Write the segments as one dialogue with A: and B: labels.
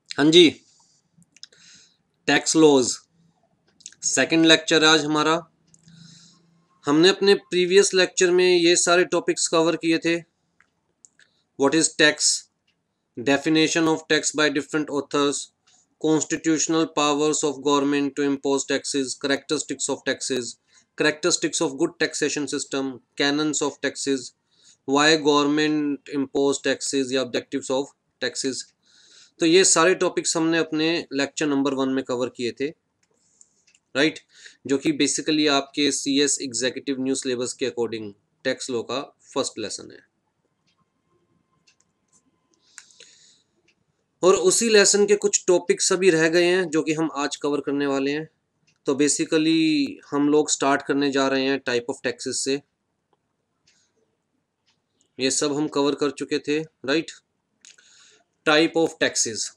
A: हाँ जी, tax laws second lecture है आज हमारा। हमने अपने प्रीवियस लेक्चर में ये सारे टॉपिक्स कवर किए थे। What is tax, definition of tax by different authors, constitutional powers of government to impose taxes, characteristics of taxes, characteristics of good taxation system, canons of taxes, why government impose taxes या objectives of taxes. तो ये सारे topics हमने अपने lecture number 1 में cover किए थे, right जो कि बेसिकली आपके CS एग्जीक्यूटिव न्यू सिलेबस के अकॉर्डिंग टैक्स लॉ का फर्स्ट लेसन है। और उसी लेसन के कुछ टॉपिक्स अभी रह गए हैं जो कि हम आज कवर करने वाले हैं। तो बेसिकली हम लोग स्टार्ट करने जा रहे हैं टाइप ऑफ टैक्सेस से। ये सब हम कवर कर चुके थे, राइट। टाइप ऑफ टैक्सेस,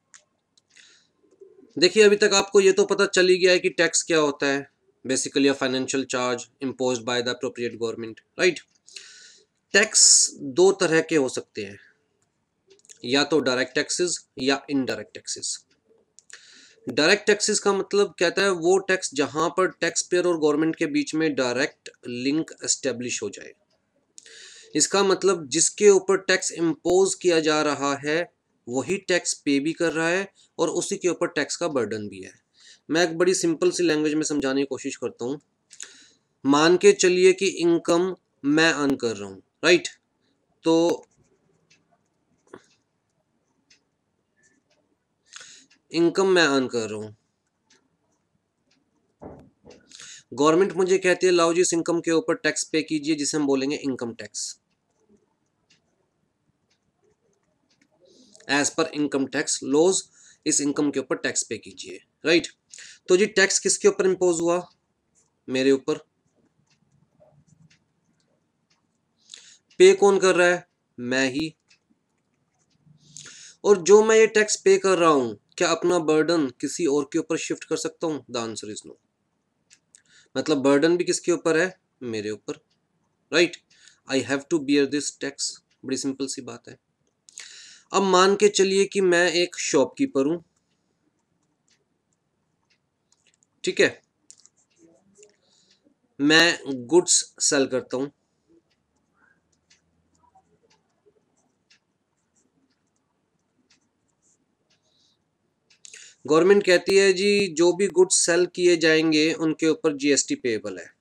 A: देखिए अभी तक आपको ये तो पता चल ही गया है कि टैक्स क्या होता है। Basically a financial charge imposed by the appropriate government, right. Tax दो तरह के हो सकते हैं, या तो डायरेक्ट टैक्सेस या इनडायरेक्ट टैक्सेस। डायरेक्ट टैक्सेस का मतलब कहता है वो टैक्स जहां पर टैक्स पेयर और गवर्नमेंट के बीच में डायरेक्ट लिंक एस्टेब्लिश हो जाए। इसका मतलब जिसके ऊपर टैक्स इम्पोज किया जा रहा है वही टैक्स पे भी कर रहा है और उसी के ऊपर टैक्स का बर्डन भी है। मैं एक बड़ी सिंपल सी लैंग्वेज में समझाने की कोशिश करता हूँ। मान के चलिए कि इनकम मैं अर्न कर रहा हूँ, राइट। तो इनकम मैं अर्न कर रहा हूँ, गवर्नमेंट मुझे कहती है लाओ जी इस इनकम के ऊपर टैक्स पे कीजिए जिसे हम बोलेंगे income tax. As per income tax laws इस इनकम के ऊपर टैक्स पे कीजिए, राइट। तो जी टैक्स किसके ऊपर इंपोज हुआ, मेरे ऊपर। पे कौन कर रहा है, मैं ही। और जो मैं ये टैक्स पे कर रहा हूं क्या अपना बर्डन किसी और के ऊपर शिफ्ट कर सकता हूं? The answer is no. मतलब बर्डन भी किसके ऊपर है, मेरे ऊपर, right. I have to bear this tax, बड़ी सिंपल सी बात है। अब मान के चलिए कि मैं एक शॉपकीपर हूं, ठीक है। मैं गुड्स सेल करता हूं। गवर्नमेंट कहती है जी जो भी गुड्स सेल किए जाएंगे उनके ऊपर GST पेएबल है,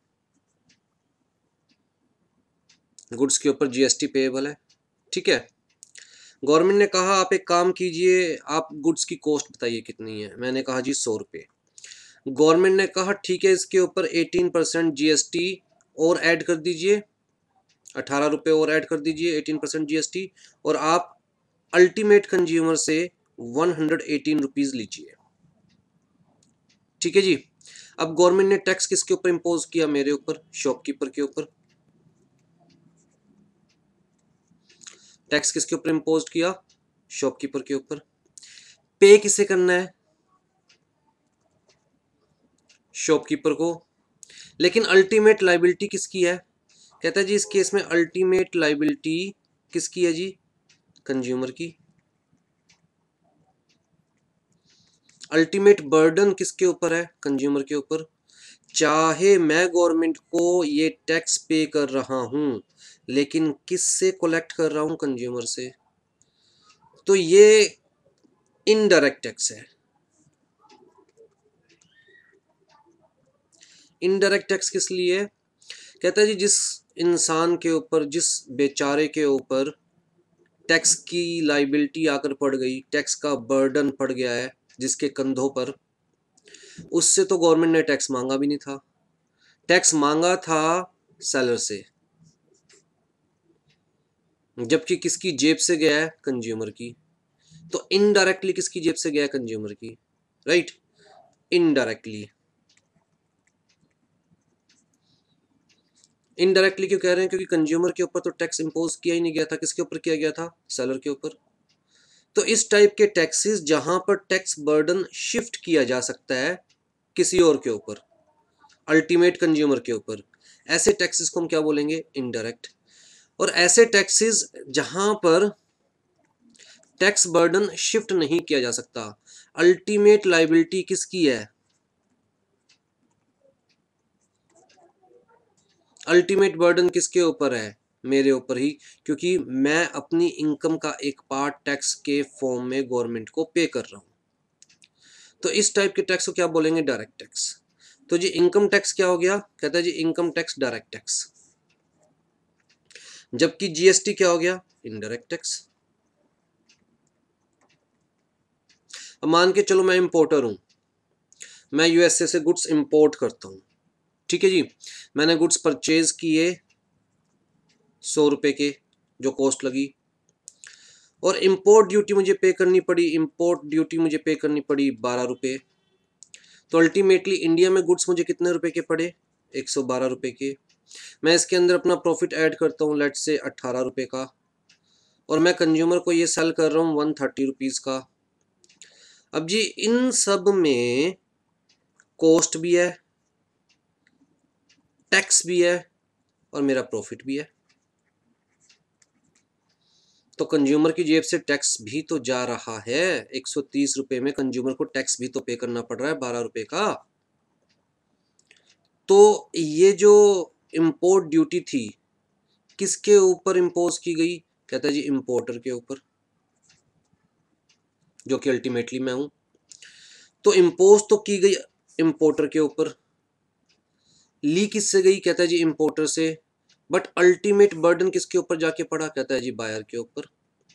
A: गुड्स के ऊपर GST पेएबल है, ठीक है। गवर्नमेंट ने कहा आप एक काम कीजिए, आप गुड्स की कॉस्ट बताइए कितनी है। मैंने कहा जी 100 रुपये। गवर्नमेंट ने कहा ठीक है इसके ऊपर 18% GST और ऐड कर दीजिए, 18 रुपये और ऐड कर दीजिए 18% GST, और आप अल्टीमेट कंज्यूमर से 118 रुपीज़ लीजिए, ठीक है जी। अब गवर्नमेंट ने टैक्स किसके ऊपर इम्पोज किया, मेरे ऊपर, शॉपकीपर के ऊपर। टैक्स किसके ऊपर इम्पोज किया, शॉपकीपर के ऊपर। पे किसे करना है, शॉपकीपर को। लेकिन अल्टीमेट लाइबिलिटी किसकी है, कहता है जी इस केस में अल्टीमेट लाइबिलिटी किसकी है जी, कंज्यूमर की। अल्टीमेट बर्डन किसके ऊपर है, कंज्यूमर के ऊपर। चाहे मैं गवर्नमेंट को ये टैक्स पे कर रहा हूं लेकिन किससे कलेक्ट कर रहा हूं, कंज्यूमर से। तो ये इनडायरेक्ट टैक्स है। इनडायरेक्ट टैक्स किस लिए, कहता है जी जिस इंसान के ऊपर, जिस बेचारे के ऊपर टैक्स की लाइबिलिटी आकर पड़ गई, टैक्स का बर्डन पड़ गया है जिसके कंधों पर, उससे तो गवर्नमेंट ने टैक्स मांगा भी नहीं था। टैक्स मांगा था सेलर से, जबकि किसकी जेब से गया है, कंज्यूमर की। तो इनडायरेक्टली किसकी जेब से गया है, कंज्यूमर की, राइट। इनडायरेक्टली, इनडायरेक्टली क्यों कह रहे हैं, क्योंकि कंज्यूमर के ऊपर तो टैक्स इंपोज किया ही नहीं गया था, किसके ऊपर किया गया था, सेलर के ऊपर। तो इस टाइप के टैक्सेस जहां पर टैक्स बर्डन शिफ्ट किया जा सकता है किसी और के ऊपर, अल्टीमेट कंज्यूमर के ऊपर, ऐसे टैक्सेस को हम क्या बोलेंगे, इनडायरेक्ट। और ऐसे टैक्सेस जहां पर टैक्स बर्डन शिफ्ट नहीं किया जा सकता। अल्टीमेट लायबिलिटी किसकी है? अल्टीमेट बर्डन किसके ऊपर है? मेरे ऊपर ही, क्योंकि मैं अपनी इनकम का एक पार्ट टैक्स के फॉर्म में गवर्नमेंट को पे कर रहा हूं। तो इस टाइप के टैक्स को क्या बोलेंगे? Direct tax. तो जी इनकम टैक्स क्या हो गया? कहता है जी इनकम टैक्स डायरेक्ट टैक्स। जबकि जीएसटी क्या हो गया? Indirect tax. अब मान के चलो मैं इंपोर्टर हूं, मैं यूएसए से गुड्स इंपोर्ट करता हूं, ठीक है जी। मैंने गुड्स परचेज किए 100 रुपए के, जो कॉस्ट लगी, और इंपोर्ट ड्यूटी मुझे पे करनी पड़ी, इंपोर्ट ड्यूटी मुझे पे करनी पड़ी 12 रुपये। तो अल्टीमेटली इंडिया में गुड्स मुझे कितने रुपए के पड़े? 112 रुपए के। मैं इसके अंदर अपना प्रॉफिट ऐड करता हूँ, लेट से 18 रुपए का, और मैं कंज्यूमर को ये सेल कर रहा हूँ 130 रुपीज़ का। अब जी इन सब में कॉस्ट भी है, टैक्स भी है, और मेरा प्रॉफिट भी है। तो कंज्यूमर की जेब से टैक्स भी तो जा रहा है। 130 रुपए में कंज्यूमर को टैक्स भी तो पे करना पड़ रहा है 12 रुपए का। तो ये जो इंपोर्ट ड्यूटी थी किसके ऊपर इंपोज की गई? कहता है जी इंपोर्टर के ऊपर, जो कि अल्टीमेटली मैं हूं। तो इंपोज तो की गई इंपोर्टर के ऊपर, ली किससे गई? कहता है जी इंपोर्टर से। बट अल्टीमेट बर्डन किसके ऊपर जाके पड़ा? कहता है जी बायर के ऊपर।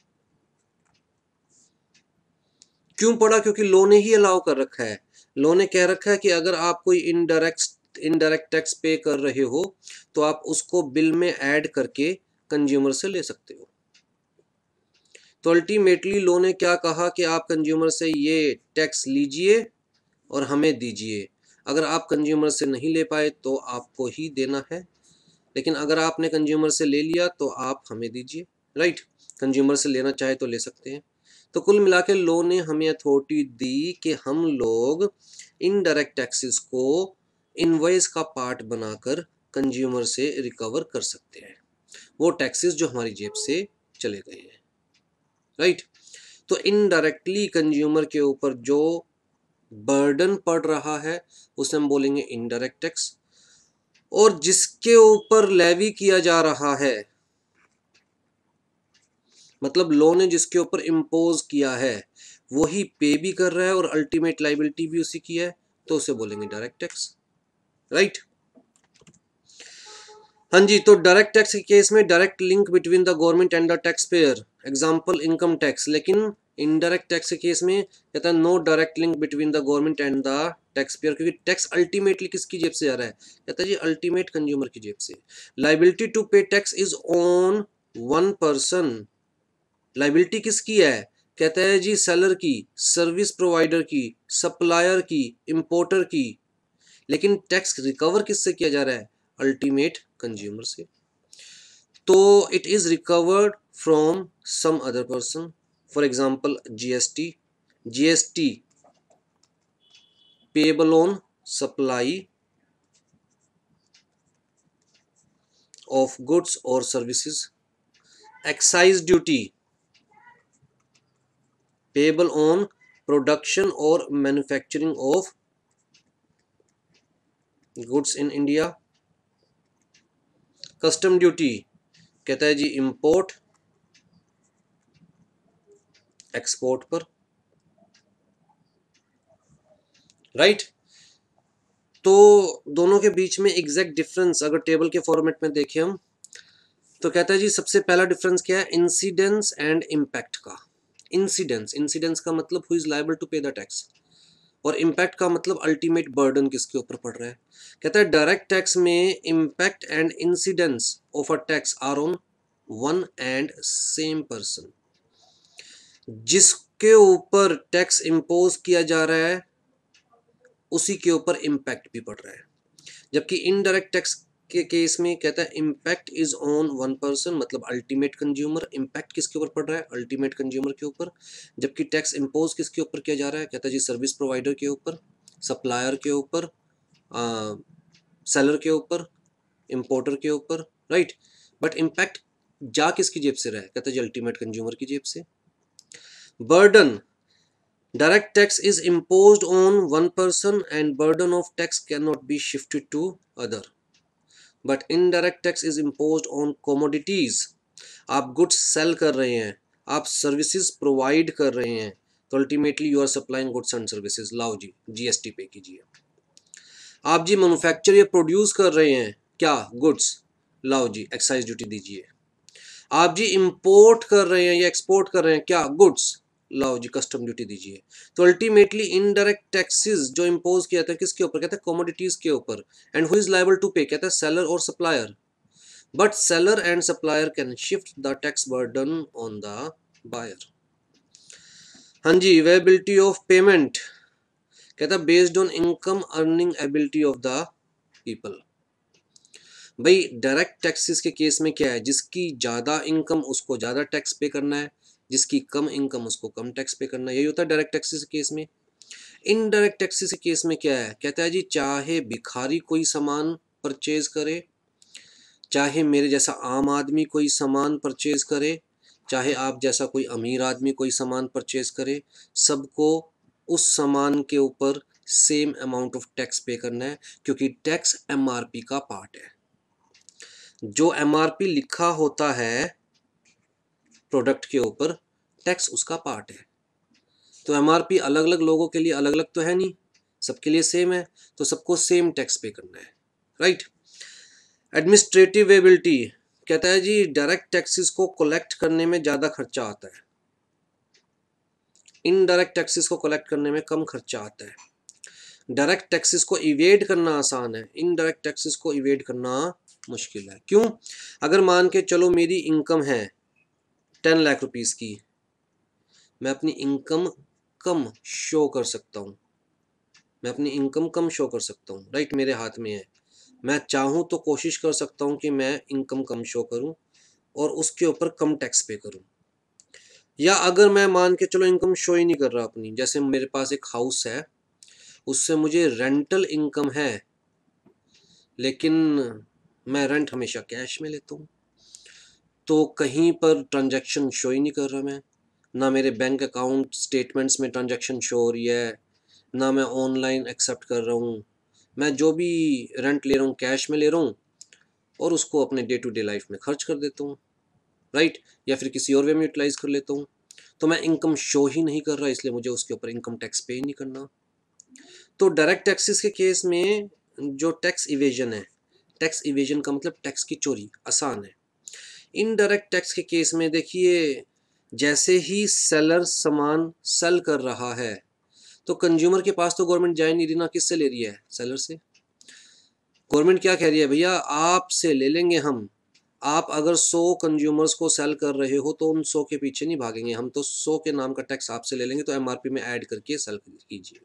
A: क्यों पड़ा? क्योंकि लॉ ने ही अलाउ कर रखा है। लॉ ने कह रखा है कि अगर आप कोई इनडायरेक्ट टैक्स पे कर रहे हो तो आप उसको बिल में ऐड करके कंज्यूमर से ले सकते हो। तो अल्टीमेटली लॉ ने क्या कहा कि आप कंज्यूमर से ये टैक्स लीजिए और हमें दीजिए। अगर आप कंज्यूमर से नहीं ले पाए तो आपको ही देना है, लेकिन अगर आपने कंज्यूमर से ले लिया तो आप हमें दीजिए, राइट। कंज्यूमर से लेना चाहे तो ले सकते हैं। तो कुल मिला के लॉ ने हमें अथॉरिटी दी कि हम लोग इनडायरेक्ट टैक्सेस को इनवॉइस का पार्ट बनाकर कंज्यूमर से रिकवर कर सकते हैं, वो टैक्सेस जो हमारी जेब से चले गए हैं, राइट। तो इनडायरेक्टली कंज्यूमर के ऊपर जो बर्डन पड़ रहा है उसे हम बोलेंगे इनडायरेक्ट टैक्स। और जिसके ऊपर लेवी किया जा रहा है, मतलब लॉ ने जिसके ऊपर इम्पोज किया है वही पे भी कर रहा है और अल्टीमेट लाइबिलिटी भी उसी की है, तो उसे बोलेंगे डायरेक्ट टैक्स, राइट। हाँ जी, तो डायरेक्ट टैक्स के केस में direct link between the government and the tax payer, example income tax. लेकिन इनडायरेक्ट टैक्स के केस में कहता है no direct link between the government and the tax payer, क्योंकि टैक्स अल्टीमेटली किसकी जेब से जा रहा है? कहता है जी अल्टीमेट कंज्यूमर की जेब से। Liability to pay tax is on one person. Liability किसकी है? कहता है जी सेलर की, सर्विस प्रोवाइडर की, सप्लायर की, इंपोर्टर की। लेकिन टैक्स रिकवर किससे किया जा रहा है? अल्टीमेट कंज्यूमर से। तो it is recovered from some other person. For example GST, GST payable on supply of goods और services. Excise duty payable on production और manufacturing of goods in India. Custom duty कहता है जी import export पर, right. तो दोनों के बीच में एग्जैक्ट डिफरेंस अगर टेबल के फॉर्मेट में देखें हम, तो कहता है जी सबसे पहला डिफरेंस क्या है? इंसिडेंस एंड इम्पैक्ट का। इंसिडेंस, इंसिडेंस का मतलब who is liable to pay the tax, और इम्पैक्ट का मतलब अल्टीमेट बर्डन किसके ऊपर पड़ रहा है। कहता है डायरेक्ट टैक्स में impact and incidence of a tax are on one and same person. जिसके ऊपर टैक्स इम्पोज किया जा रहा है उसी के ऊपर इम्पैक्ट भी पड़ रहा है। जबकि इनडायरेक्ट टैक्स के केस में कहता है impact is on one person, मतलब अल्टीमेट कंज्यूमर। इम्पैक्ट किसके ऊपर पड़ रहा है? अल्टीमेट कंज्यूमर के ऊपर। जबकि टैक्स इम्पोज किसके ऊपर किया जा रहा है? कहता है जी सर्विस प्रोवाइडर के ऊपर, सप्लायर के ऊपर, सेलर के ऊपर, इंपोर्टर के ऊपर, राइट। बट इम्पैक्ट जा किसकी जेब से रहा है? कहता है जी अल्टीमेट कंज्यूमर की जेब से। burden, direct tax is imposed on one person and burden of tax cannot be shifted to other, but indirect tax is imposed on commodities. आप गुड्स सेल कर रहे हैं, आप सर्विसेज प्रोवाइड कर रहे हैं, तो ultimately you are supplying goods and services, लाओ जी जीएसटी पे कीजिए। आप जी मैन्युफैक्चर या प्रोड्यूस कर रहे हैं क्या गुड्स, लाओ जी एक्साइज ड्यूटी दीजिए। आप जी इंपोर्ट कर रहे हैं या एक्सपोर्ट कर रहे हैं क्या गुड्स, लाओ जी कस्टम ड्यूटी दीजिए। तो अल्टीमेटली इनडायरेक्ट टैक्सेस जो इंपोज किया था किसके ऊपर, कहता है कमोडिटीज के ऊपर, and who is liable to pay, कहता है सेलर और supplier, but seller and supplier can shift the tax burden on the buyer. हाँ जी, अवेलेबिलिटी ऑफ पेमेंट, कहता है based on income earning ability of the people. भाई direct taxes के case में क्या है, जिसकी ज़्यादा इनकम उसको ज़्यादा टैक्स पे करना है, जिसकी कम इनकम उसको कम टैक्स पे करना है, यही होता है डायरेक्ट टैक्सेस के केस में। इनडायरेक्ट टैक्सेस के केस में क्या है, कहता है जी चाहे भिखारी कोई सामान परचेज करे, चाहे मेरे जैसा आम आदमी कोई सामान परचेज करे, चाहे आप जैसा कोई अमीर आदमी कोई सामान परचेज करे, सबको उस सामान के ऊपर सेम अमाउंट ऑफ टैक्स पे करना है, क्योंकि टैक्स एमआरपी का पार्ट है। जो एमआरपी लिखा होता है प्रोडक्ट के ऊपर, टैक्स उसका पार्ट है। तो एमआरपी अलग अलग लोगों के लिए अलग अलग तो है नहीं, सबके लिए सेम है, तो सबको सेम टैक्स पे करना है, राइट। एडमिनिस्ट्रेटिव एबिलिटी, कहता है जी डायरेक्ट टैक्सेस को कलेक्ट करने में ज़्यादा खर्चा आता है, इनडायरेक्ट टैक्सेस को कलेक्ट करने में कम खर्चा आता है। डायरेक्ट टैक्सेस को इवेड करना आसान है, इनडायरेक्ट टैक्सेस को इवेड करना मुश्किल है। क्यों, अगर मान के चलो मेरी इनकम है 10 लाख रुपीस की, मैं अपनी इनकम कम शो कर सकता हूँ, मैं अपनी इनकम कम शो कर सकता हूँ, राइट, मेरे हाथ में है। मैं चाहूँ तो कोशिश कर सकता हूँ कि मैं इनकम कम शो करूँ और उसके ऊपर कम टैक्स पे करूँ। या अगर मैं मान के चलो इनकम शो ही नहीं कर रहा अपनी, जैसे मेरे पास एक हाउस है, उससे मुझे रेंटल इनकम है, लेकिन मैं रेंट हमेशा कैश में लेता हूँ, तो कहीं पर ट्रांजैक्शन शो ही नहीं कर रहा मैं, ना मेरे बैंक अकाउंट स्टेटमेंट्स में ट्रांजैक्शन शो हो रही है, ना मैं ऑनलाइन एक्सेप्ट कर रहा हूँ। मैं जो भी रेंट ले रहा हूँ कैश में ले रहा हूँ और उसको अपने डे टू डे लाइफ में खर्च कर देता हूँ, राइट, या फिर किसी और वे में यूटिलाइज कर लेता हूँ। तो मैं इनकम शो ही नहीं कर रहा, इसलिए मुझे उसके ऊपर इनकम टैक्स पे ही नहीं करना। तो डायरेक्ट टैक्सेस के केस में जो टैक्स इवेजन है, टैक्स इवेजन का मतलब टैक्स की चोरी, आसान है। इनडायरेक्ट टैक्स के केस में देखिए, जैसे ही सेलर सामान सेल कर रहा है तो कंज्यूमर के पास तो गवर्नमेंट जा नहीं रही ना, किससे ले रही है, सेलर से। गवर्नमेंट क्या कह रही है, भैया आपसे ले लेंगे हम, आप अगर 100 कंज्यूमर्स को सेल कर रहे हो तो उन 100 के पीछे नहीं भागेंगे हम, तो 100 के नाम का टैक्स आपसे ले लेंगे, तो एमआरपी में ऐड करके सेल कीजिए।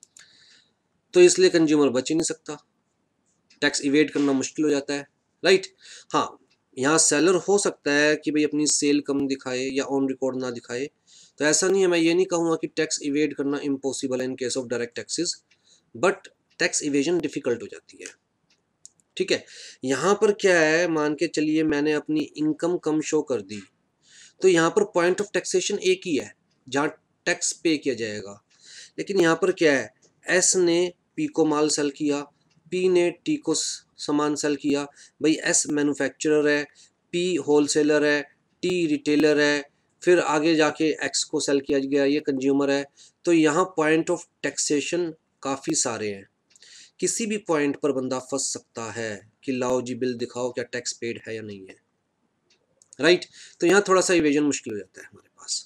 A: तो इसलिए कंज्यूमर बच ही नहीं सकता, टैक्स इवेड करना मुश्किल हो जाता है, राइट। हाँ, यहाँ सेलर हो सकता है कि भाई अपनी सेल कम दिखाए या ऑन रिकॉर्ड ना दिखाए, तो ऐसा नहीं है, मैं ये नहीं कहूँगा कि टैक्स इवेड करना इम्पॉसिबल है in case of direct taxes, but tax evasion difficult हो जाती है, ठीक है। यहाँ पर क्या है, मान के चलिए मैंने अपनी इनकम कम शो कर दी, तो यहाँ पर पॉइंट ऑफ टैक्सेशन एक ही है जहाँ टैक्स पे किया जाएगा, लेकिन यहाँ पर क्या है, एस ने पी को माल सेल किया, पी ने टी को सामान सेल किया, भाई एस मैन्युफैक्चरर है, पी होलसेलर है, टी रिटेलर है, फिर आगे जाके एक्स को सेल किया गया, ये कंज्यूमर है। तो यहाँ पॉइंट ऑफ टैक्सेशन काफ़ी सारे हैं, किसी भी पॉइंट पर बंदा फंस सकता है कि लाओ जी बिल दिखाओ क्या टैक्स पेड है या नहीं है, राइट। तो यहाँ थोड़ा सा इवेजन मुश्किल हो जाता है हमारे पास।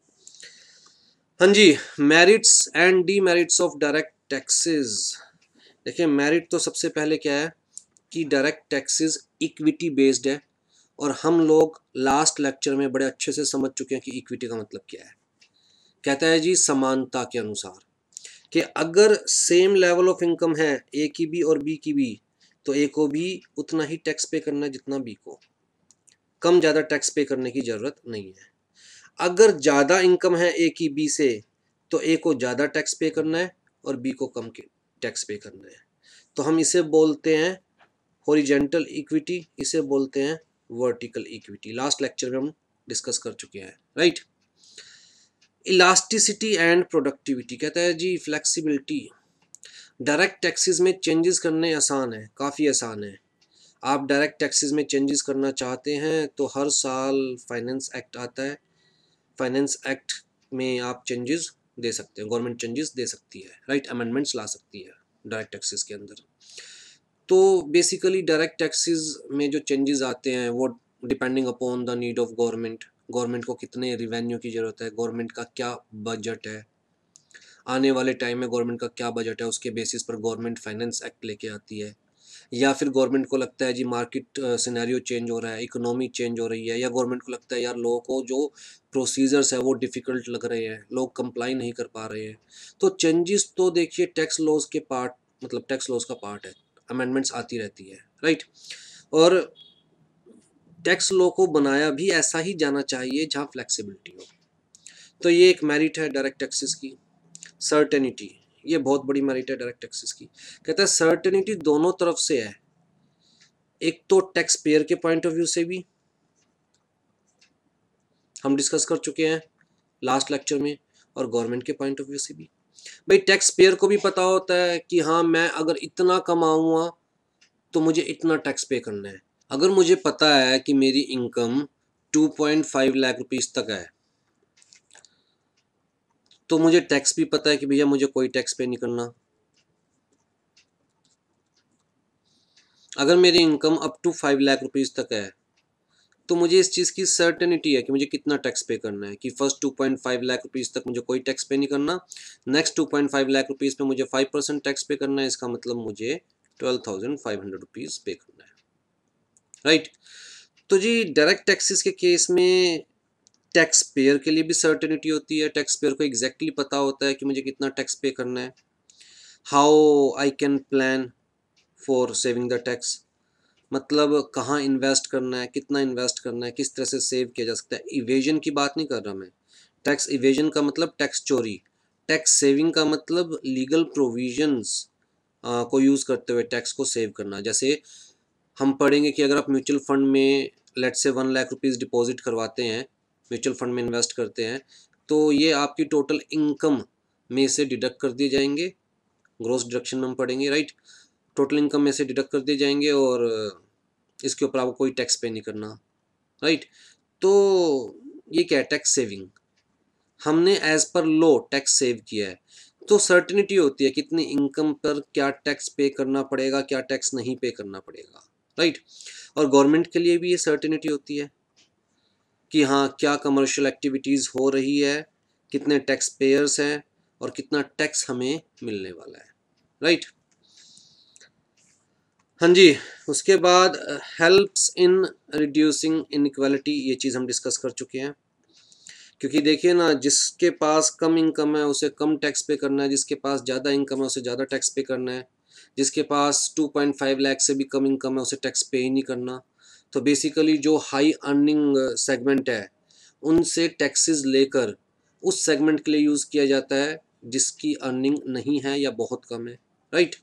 A: हाँ जी, merits and demerits of direct taxes. देखिए मेरिट तो सबसे पहले क्या है कि डायरेक्ट टैक्सेस इक्विटी बेस्ड है, और हम लोग लास्ट लेक्चर में बड़े अच्छे से समझ चुके हैं कि इक्विटी का मतलब क्या है। कहता है जी समानता के अनुसार कि अगर सेम लेवल ऑफ इनकम है ए की भी और बी की भी, तो ए को भी उतना ही टैक्स पे करना है जितना बी को, कम ज़्यादा टैक्स पे करने की ज़रूरत नहीं है। अगर ज़्यादा इनकम है ए की बी से, तो ए को ज़्यादा टैक्स पे करना है और बी को कम टैक्स पे करना है। तो हम इसे बोलते हैं हॉरिजेंटल इक्विटी, इसे बोलते हैं वर्टिकल इक्विटी। लास्ट लेक्चर में हम डिस्कस कर चुके हैं, राइट। इलास्टिसिटी एंड प्रोडक्टिविटी कहता है जी फ्लेक्सिबिलिटी। डायरेक्ट टैक्सेस में चेंजेस करने आसान है, काफ़ी आसान है। आप डायरेक्ट टैक्सेस में चेंजेस करना चाहते हैं तो हर साल फाइनेंस एक्ट आता है, फाइनेंस एक्ट में आप चेंजेस दे सकते हैं, गवर्नमेंट चेंजेस दे सकती है, राइट, अमेंडमेंट्स ला सकती है डायरेक्ट टैक्सेस के अंदर। तो बेसिकली डायरेक्ट टैक्सेस में जो चेंजेस आते हैं वो depending upon the need of government, government को कितने रिवेन्यू की ज़रूरत है, गवर्नमेंट का क्या बजट है, आने वाले टाइम में गवर्नमेंट का क्या बजट है, उसके बेसिस पर गवर्नमेंट फाइनेंस एक्ट लेके आती है। या फिर गवर्नमेंट को लगता है जी मार्केट सिनेरियो चेंज हो रहा है, इकोनॉमी चेंज हो रही है, या गवर्नमेंट को लगता है यार लोगों को जो प्रोसीजर्स है वो डिफ़िकल्ट लग रहे हैं, लोग कंप्लाई नहीं कर पा रहे हैं। तो चेंजेस तो देखिए टैक्स लॉज के पार्ट, मतलब टैक्स लॉज का पार्ट है, अमेंडमेंट्स आती रहती है, राइट। और टैक्स लॉ को बनाया भी ऐसा ही जाना चाहिए जहाँ फ्लेक्सिबिलिटी हो। तो ये एक मेरिट है डायरेक्ट टैक्सेस की। सर्टेनिटी, ये बहुत बड़ी मेरिट है डायरेक्ट टैक्सेस की। कहता है सर्टेनिटी दोनों तरफ से है, एक तो टैक्स पेयर के पॉइंट ऑफ व्यू से भी हम डिस्कस कर चुके हैं लास्ट लेक्चर में, और गवर्नमेंट के पॉइंट ऑफ व्यू से भी। भाई टैक्स पेयर को भी पता होता है कि हाँ मैं अगर इतना कमाऊंगा तो मुझे इतना टैक्स पे करना है। अगर मुझे पता है कि मेरी इनकम 2.5 लाख रुपीस तक है तो मुझे टैक्स भी पता है कि भैया मुझे कोई टैक्स पे नहीं करना। अगर मेरी income up to 5 lakh rupees तक है तो मुझे इस चीज़ की सर्टेनिटी है कि मुझे कितना टैक्स पे करना है, कि फर्स्ट 2.5 लाख रुपीस तक मुझे कोई टैक्स पे नहीं करना, नेक्स्ट 2.5 लाख रुपीस पे मुझे 5% टैक्स पे करना है, इसका मतलब मुझे 12,500 रुपीज़ पे करना है, राइट। तो जी डायरेक्ट टैक्सेस के केस में टैक्स पेयर के लिए भी सर्टेनिटी होती है, टैक्स पेयर को एग्जैक्टली पता होता है कि मुझे कितना टैक्स पे करना है। How I can plan for saving the tax, मतलब कहाँ इन्वेस्ट करना है, कितना इन्वेस्ट करना है, किस तरह से सेव किया जा सकता है। इवेजन की बात नहीं कर रहा मैं, टैक्स इवेजन का मतलब टैक्स चोरी, टैक्स सेविंग का मतलब लीगल प्रोविजंस को यूज़ करते हुए टैक्स को सेव करना। जैसे हम पढ़ेंगे कि अगर आप म्यूचुअल फंड में लेट से 1 लाख रुपीज़ डिपॉजिट करवाते हैं, म्यूचुअल फंड में इन्वेस्ट करते हैं, तो ये आपकी टोटल इनकम में से डिडक्ट कर दिए जाएंगे, ग्रॉस डिडक्शन में हम पढ़ेंगे, राइट। टोटल इनकम में से डिडक्ट कर दिए जाएंगे और इसके ऊपर आपको कोई टैक्स पे नहीं करना, राइट। तो ये क्या है, टैक्स सेविंग, हमने as per law tax save किया है। तो सर्टेनिटी होती है कितनी इनकम पर क्या टैक्स पे करना पड़ेगा, क्या टैक्स नहीं पे करना पड़ेगा, राइट। और गवर्नमेंट के लिए भी ये सर्टेनिटी होती है कि हाँ क्या कमर्शियल एक्टिविटीज़ हो रही है, कितने टैक्स पेयर्स हैं और कितना टैक्स हमें मिलने वाला है, राइट। हाँ जी। उसके बाद हेल्प्स इन रिड्यूसिंग इनइक्वालिटी, ये चीज़ हम डिस्कस कर चुके हैं। क्योंकि देखिए ना, जिसके पास कम इनकम है उसे कम टैक्स पे करना है, जिसके पास ज़्यादा इनकम है उसे ज़्यादा टैक्स पे करना है, जिसके पास 2.5 लाख से भी कम इनकम है उसे टैक्स पे ही नहीं करना। तो बेसिकली जो हाई अर्निंग सेगमेंट है उनसे टैक्सेस लेकर उस सेगमेंट के लिए यूज़ किया जाता है जिसकी अर्निंग नहीं है या बहुत कम है, right.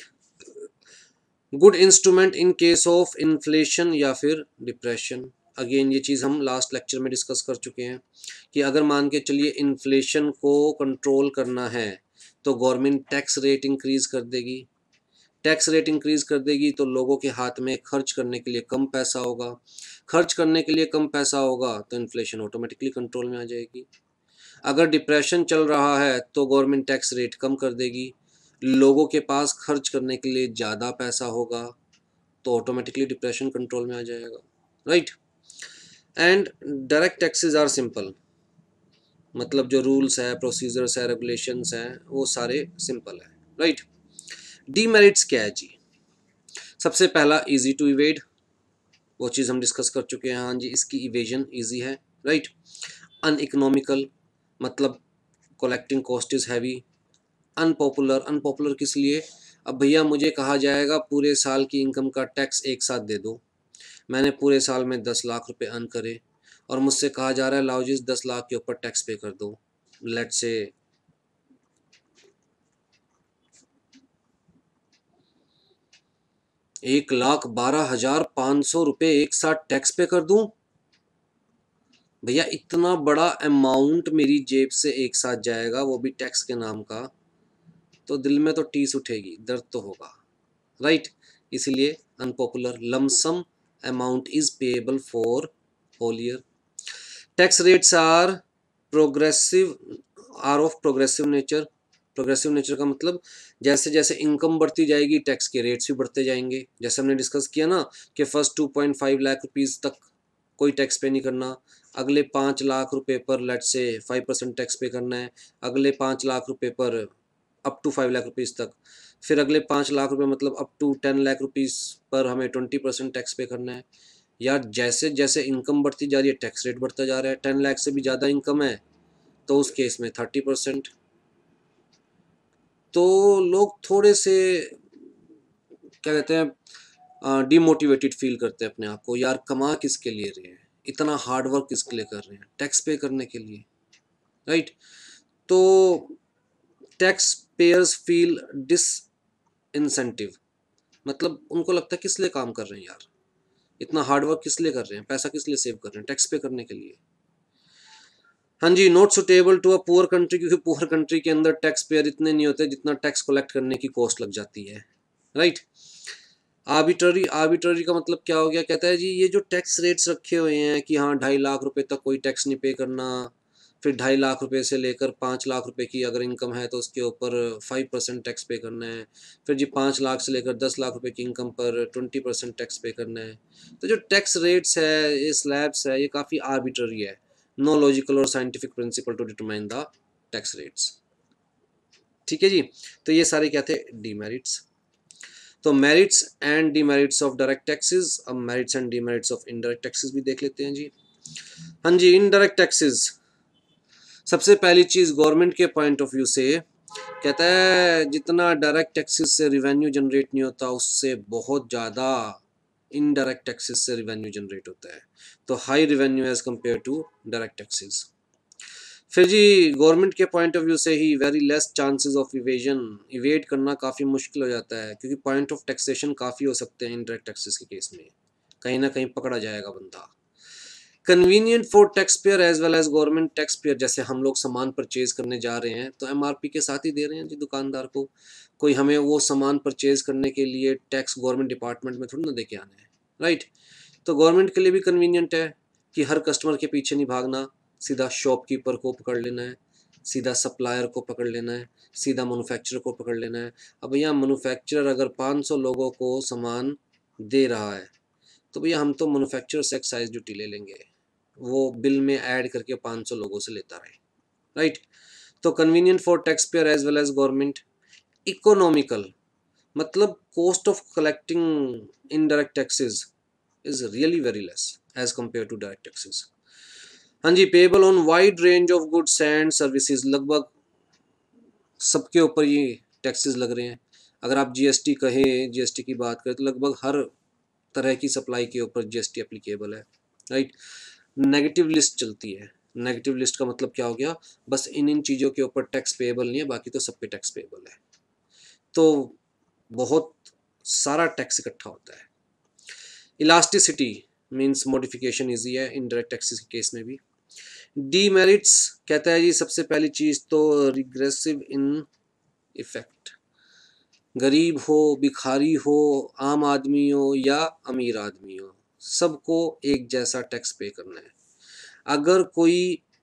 A: Good instrument in case of inflation या फिर डिप्रेशन, अगेन ये चीज़ हम लास्ट लेक्चर में डिस्कस कर चुके हैं कि अगर मान के चलिए इन्फ्लेशन को कंट्रोल करना है तो गवर्नमेंट टैक्स रेट इंक्रीज कर देगी, टैक्स रेट इंक्रीज कर देगी तो लोगों के हाथ में खर्च करने के लिए कम पैसा होगा, खर्च करने के लिए कम पैसा होगा तो इन्फ्लेशन ऑटोमेटिकली कंट्रोल में आ जाएगी। अगर डिप्रेशन चल रहा है तो गवर्नमेंट टैक्स रेट कम कर देगी, लोगों के पास खर्च करने के लिए ज़्यादा पैसा होगा तो ऑटोमेटिकली डिप्रेशन कंट्रोल में आ जाएगा, right. And direct taxes are simple, मतलब जो रूल्स है, प्रोसीजर्स है, रेगुलेशंस हैं, वो सारे सिंपल है, राइट। डीमेरिट्स क्या है जी? सबसे पहला इजी टू इवेड, वो चीज़ हम डिस्कस कर चुके हैं, हाँ जी इसकी इवेजन इजी है, राइट। अनइकोनॉमिकल, मतलब collecting cost is heavy. Unpopular, unpopular किस लिए? अब भैया मुझे कहा जाएगा पूरे साल की इनकम का टैक्स एक साथ दे दो, मैंने पूरे साल में 10 लाख रुपए अर्न करे और मुझसे कहा जा रहा है लाओ जी 10 लाख के ऊपर टैक्स पे कर दो, लेट से 1,12,500 रुपये एक साथ टैक्स पे कर दूं। भैया इतना बड़ा अमाउंट मेरी जेब से एक साथ जाएगा, वो भी टैक्स के नाम का, तो दिल में तो टीस उठेगी, दर्द तो होगा, राइट। इसीलिए unpopular, lump sum amount is payable for whole year. Tax rates are progressive, are of progressive nature. Progressive nature का मतलब जैसे जैसे इनकम बढ़ती जाएगी टैक्स के रेट्स भी बढ़ते जाएंगे। जैसे हमने डिस्कस किया ना कि फर्स्ट 2.5 लाख रुपीज़ तक कोई टैक्स पे नहीं करना, अगले 5 लाख रुपए पर लेट से 5% टैक्स पे करना है, अगले 5 लाख रुपए पर अप टू 5 लाख रुपीज़ तक, फिर अगले 5 लाख रुपए मतलब अप टू 10 लाख रुपीज़ पर हमें 20% टैक्स पे करना है। यार जैसे जैसे इनकम बढ़ती जा रही है टैक्स रेट बढ़ता जा रहा है। 10 लाख से भी ज़्यादा इनकम है तो उस केस में 30%। तो लोग थोड़े से क्या कहते हैं, डिमोटिवेटेड फील करते हैं अपने आप को, यार कमा किसके लिए रहे हैं, इतना हार्ड वर्क किसके लिए कर रहे हैं, टैक्स पे करने के लिए, राइट। तो tax payers feel disincentive, मतलब उनको लगता है किस लिए काम कर रहे हैं यार, इतना हार्ड वर्क किस लिए कर रहे हैं, पैसा किस लिए सेव कर रहे हैं, टैक्स पे करने के लिए। हाँ जी, not suitable to a poor country, क्योंकि पुअर कंट्री के अंदर टैक्स पेयर इतने नहीं होते जितना टैक्स कलेक्ट करने की कॉस्ट लग जाती है, राइट। आर्बिट्ररी, आर्बिट्ररी का मतलब क्या हो गया, कहता है जी ये जो टैक्स रेट्स रखे हुए हैं कि हाँ 2.5 लाख रुपए तक कोई टैक्स नहीं पे करना, फिर 2.5 लाख रुपए से लेकर 5 लाख रुपए की अगर इनकम है तो उसके ऊपर 5% टैक्स पे करना है, फिर जी 5 लाख से लेकर 10 लाख रुपए की इनकम पर 20% टैक्स पे करना है। तो जो टैक्स रेट्स है, ये स्लैब्स है, ये काफ़ी आर्बिट्ररी है, नो लॉजिकल और scientific principle to determine the tax rates. ठीक है जी। तो ये सारे क्या थे, डीमेरिट्स। तो merits and demerits of direct taxes. अब merits and demerits of indirect taxes भी देख लेते हैं जी। हाँ जी, इनडायरेक्ट टैक्सेस, सबसे पहली चीज गवर्नमेंट के पॉइंट ऑफ व्यू से कहता है जितना डायरेक्ट टैक्सेस से रिवेन्यू जनरेट नहीं होता उससे बहुत ज़्यादा इनडायरेक्ट टैक्सेस से रिवेन्यू जनरेट होता है, तो high revenue as compare to direct taxes. फिर जी गवर्नमेंट के पॉइंट ऑफ व्यू से ही very less chances of evasion, evade करना काफ़ी मुश्किल हो जाता है क्योंकि पॉइंट ऑफ टैक्सेशन काफ़ी हो सकते हैं इनडायरेक्ट टैक्सेस के केस में, कहीं ना कहीं पकड़ा जाएगा बंदा। Convenient for tax payer as well as government tax payer, जैसे हम लोग सामान परचेज करने जा रहे हैं तो एमआरपी के साथ ही दे रहे हैं जी दुकानदार को, कोई हमें वो सामान परचेज करने के लिए टैक्स गवर्नमेंट डिपार्टमेंट में थोड़ी ना दे के आना है, राइट। तो गवर्नमेंट के लिए भी कन्वीनियंट है कि हर कस्टमर के पीछे नहीं भागना, सीधा शॉपकीपर को पकड़ लेना है, सीधा सप्लायर को पकड़ लेना है, सीधा मैन्युफैक्चरर को पकड़ लेना है। अब भैया मैन्युफैक्चरर अगर 500 लोगों को सामान दे रहा है तो भैया हम तो मैन्युफैक्चरर से एक्साइज ड्यूटी ले लेंगे, वो बिल में ऐड करके 500 लोगों से लेता रहे, राइट। तो convenient for tax payer as well as government. Economical, मतलब cost of collecting indirect taxes is really very less as compare to direct taxes. हाँ जी, payable on wide range of goods and services, लगभग सबके ऊपर ये taxes लग रहे हैं। अगर आप जीएसटी कहें, जीएसटी की बात करें तो लगभग हर तरह की सप्लाई के ऊपर जीएसटी एप्लीकेबल है, राइट। नेगेटिव लिस्ट चलती है, नेगेटिव लिस्ट का मतलब क्या हो गया, बस इन इन चीज़ों के ऊपर टैक्स पेएबल नहीं है, बाकी तो सब पे टैक्स पेएबल है, तो बहुत सारा टैक्स इकट्ठा होता है। इलास्टिसिटी मींस मॉडिफिकेशन इजी है इनडायरेक्ट टैक्सेस के केस में भी। डीमेरिट्स कहता है जी सबसे पहली चीज़ तो रिग्रेसिव इन इफेक्ट, गरीब हो, भिखारी हो, आम आदमी हो या अमीर आदमी हो, सबको एक जैसा टैक्स पे करना है। अगर कोई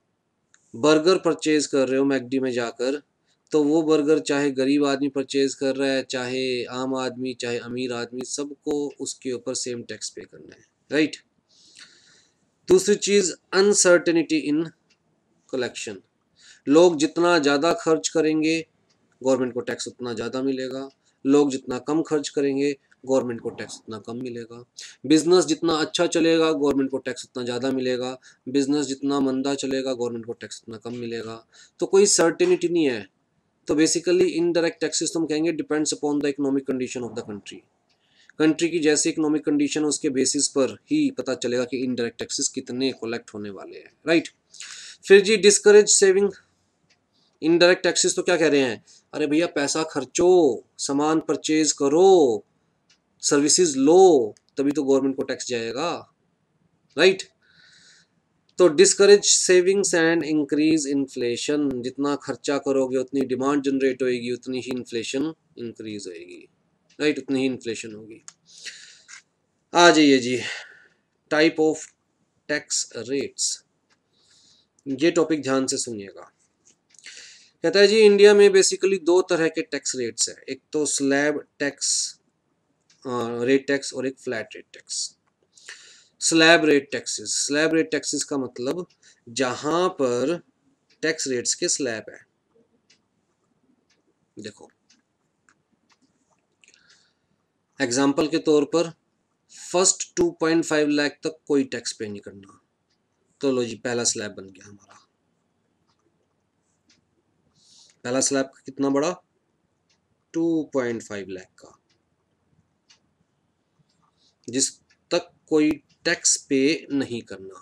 A: बर्गर परचेज कर रहे हो मैकडी में जाकर, तो वो बर्गर चाहे गरीब आदमी परचेज कर रहा है, चाहे आम आदमी, चाहे अमीर आदमी, सबको उसके ऊपर सेम टैक्स पे करना है, राइट। दूसरी चीज़ अनसर्टेनिटी इन कलेक्शन, लोग जितना ज़्यादा खर्च करेंगे गवर्नमेंट को टैक्स उतना ज़्यादा मिलेगा, लोग जितना कम खर्च करेंगे गवर्नमेंट को टैक्स उतना कम मिलेगा। बिजनेस जितना अच्छा चलेगा गवर्नमेंट को टैक्स उतना ज़्यादा मिलेगा, बिजनेस जितना मंदा चलेगा गवर्नमेंट को टैक्स उतना कम मिलेगा। तो कोई सर्टेनिटी नहीं है। तो बेसिकली इनडायरेक्ट टैक्सेस तो हम कहेंगे depends upon the economic condition of the country, country की जैसी इकोनॉमिक कंडीशन उसके बेसिस पर ही पता चलेगा कि इनडायरेक्ट टैक्सेस कितने कलेक्ट होने वाले हैं, राइट। फिर जी डिस्करेज सेविंग। इनडायरेक्ट टैक्सेस तो क्या कह रहे हैं, अरे भैया पैसा खर्चो, सामान परचेज करो, सर्विसेज लो, तभी तो गवर्नमेंट को टैक्स जाएगा, राइट। तो discourage savings and increase inflation, जितना खर्चा करोगे उतनी डिमांड जनरेट होएगी, उतनी ही इन्फ्लेशन इंक्रीज होएगी, राइट, उतनी ही इन्फ्लेशन होगी। आ जाइए जी, टाइप ऑफ टैक्स रेट्स, ये टॉपिक ध्यान से सुनिएगा। कहता है जी इंडिया में बेसिकली दो तरह के टैक्स रेट्स है, एक तो स्लैब टैक्स रेट टैक्स और एक flat rate tax. Slab rate taxes का मतलब जहां पर टैक्स रेट्स के स्लैब है। देखो एग्जांपल के तौर पर फर्स्ट 2.5 लाख तक कोई टैक्स पे नहीं करना, तो लो जी पहला स्लैब बन गया हमारा। पहला स्लैब कितना बड़ा, 2.5 लाख का, जिस तक कोई टैक्स पे नहीं करना।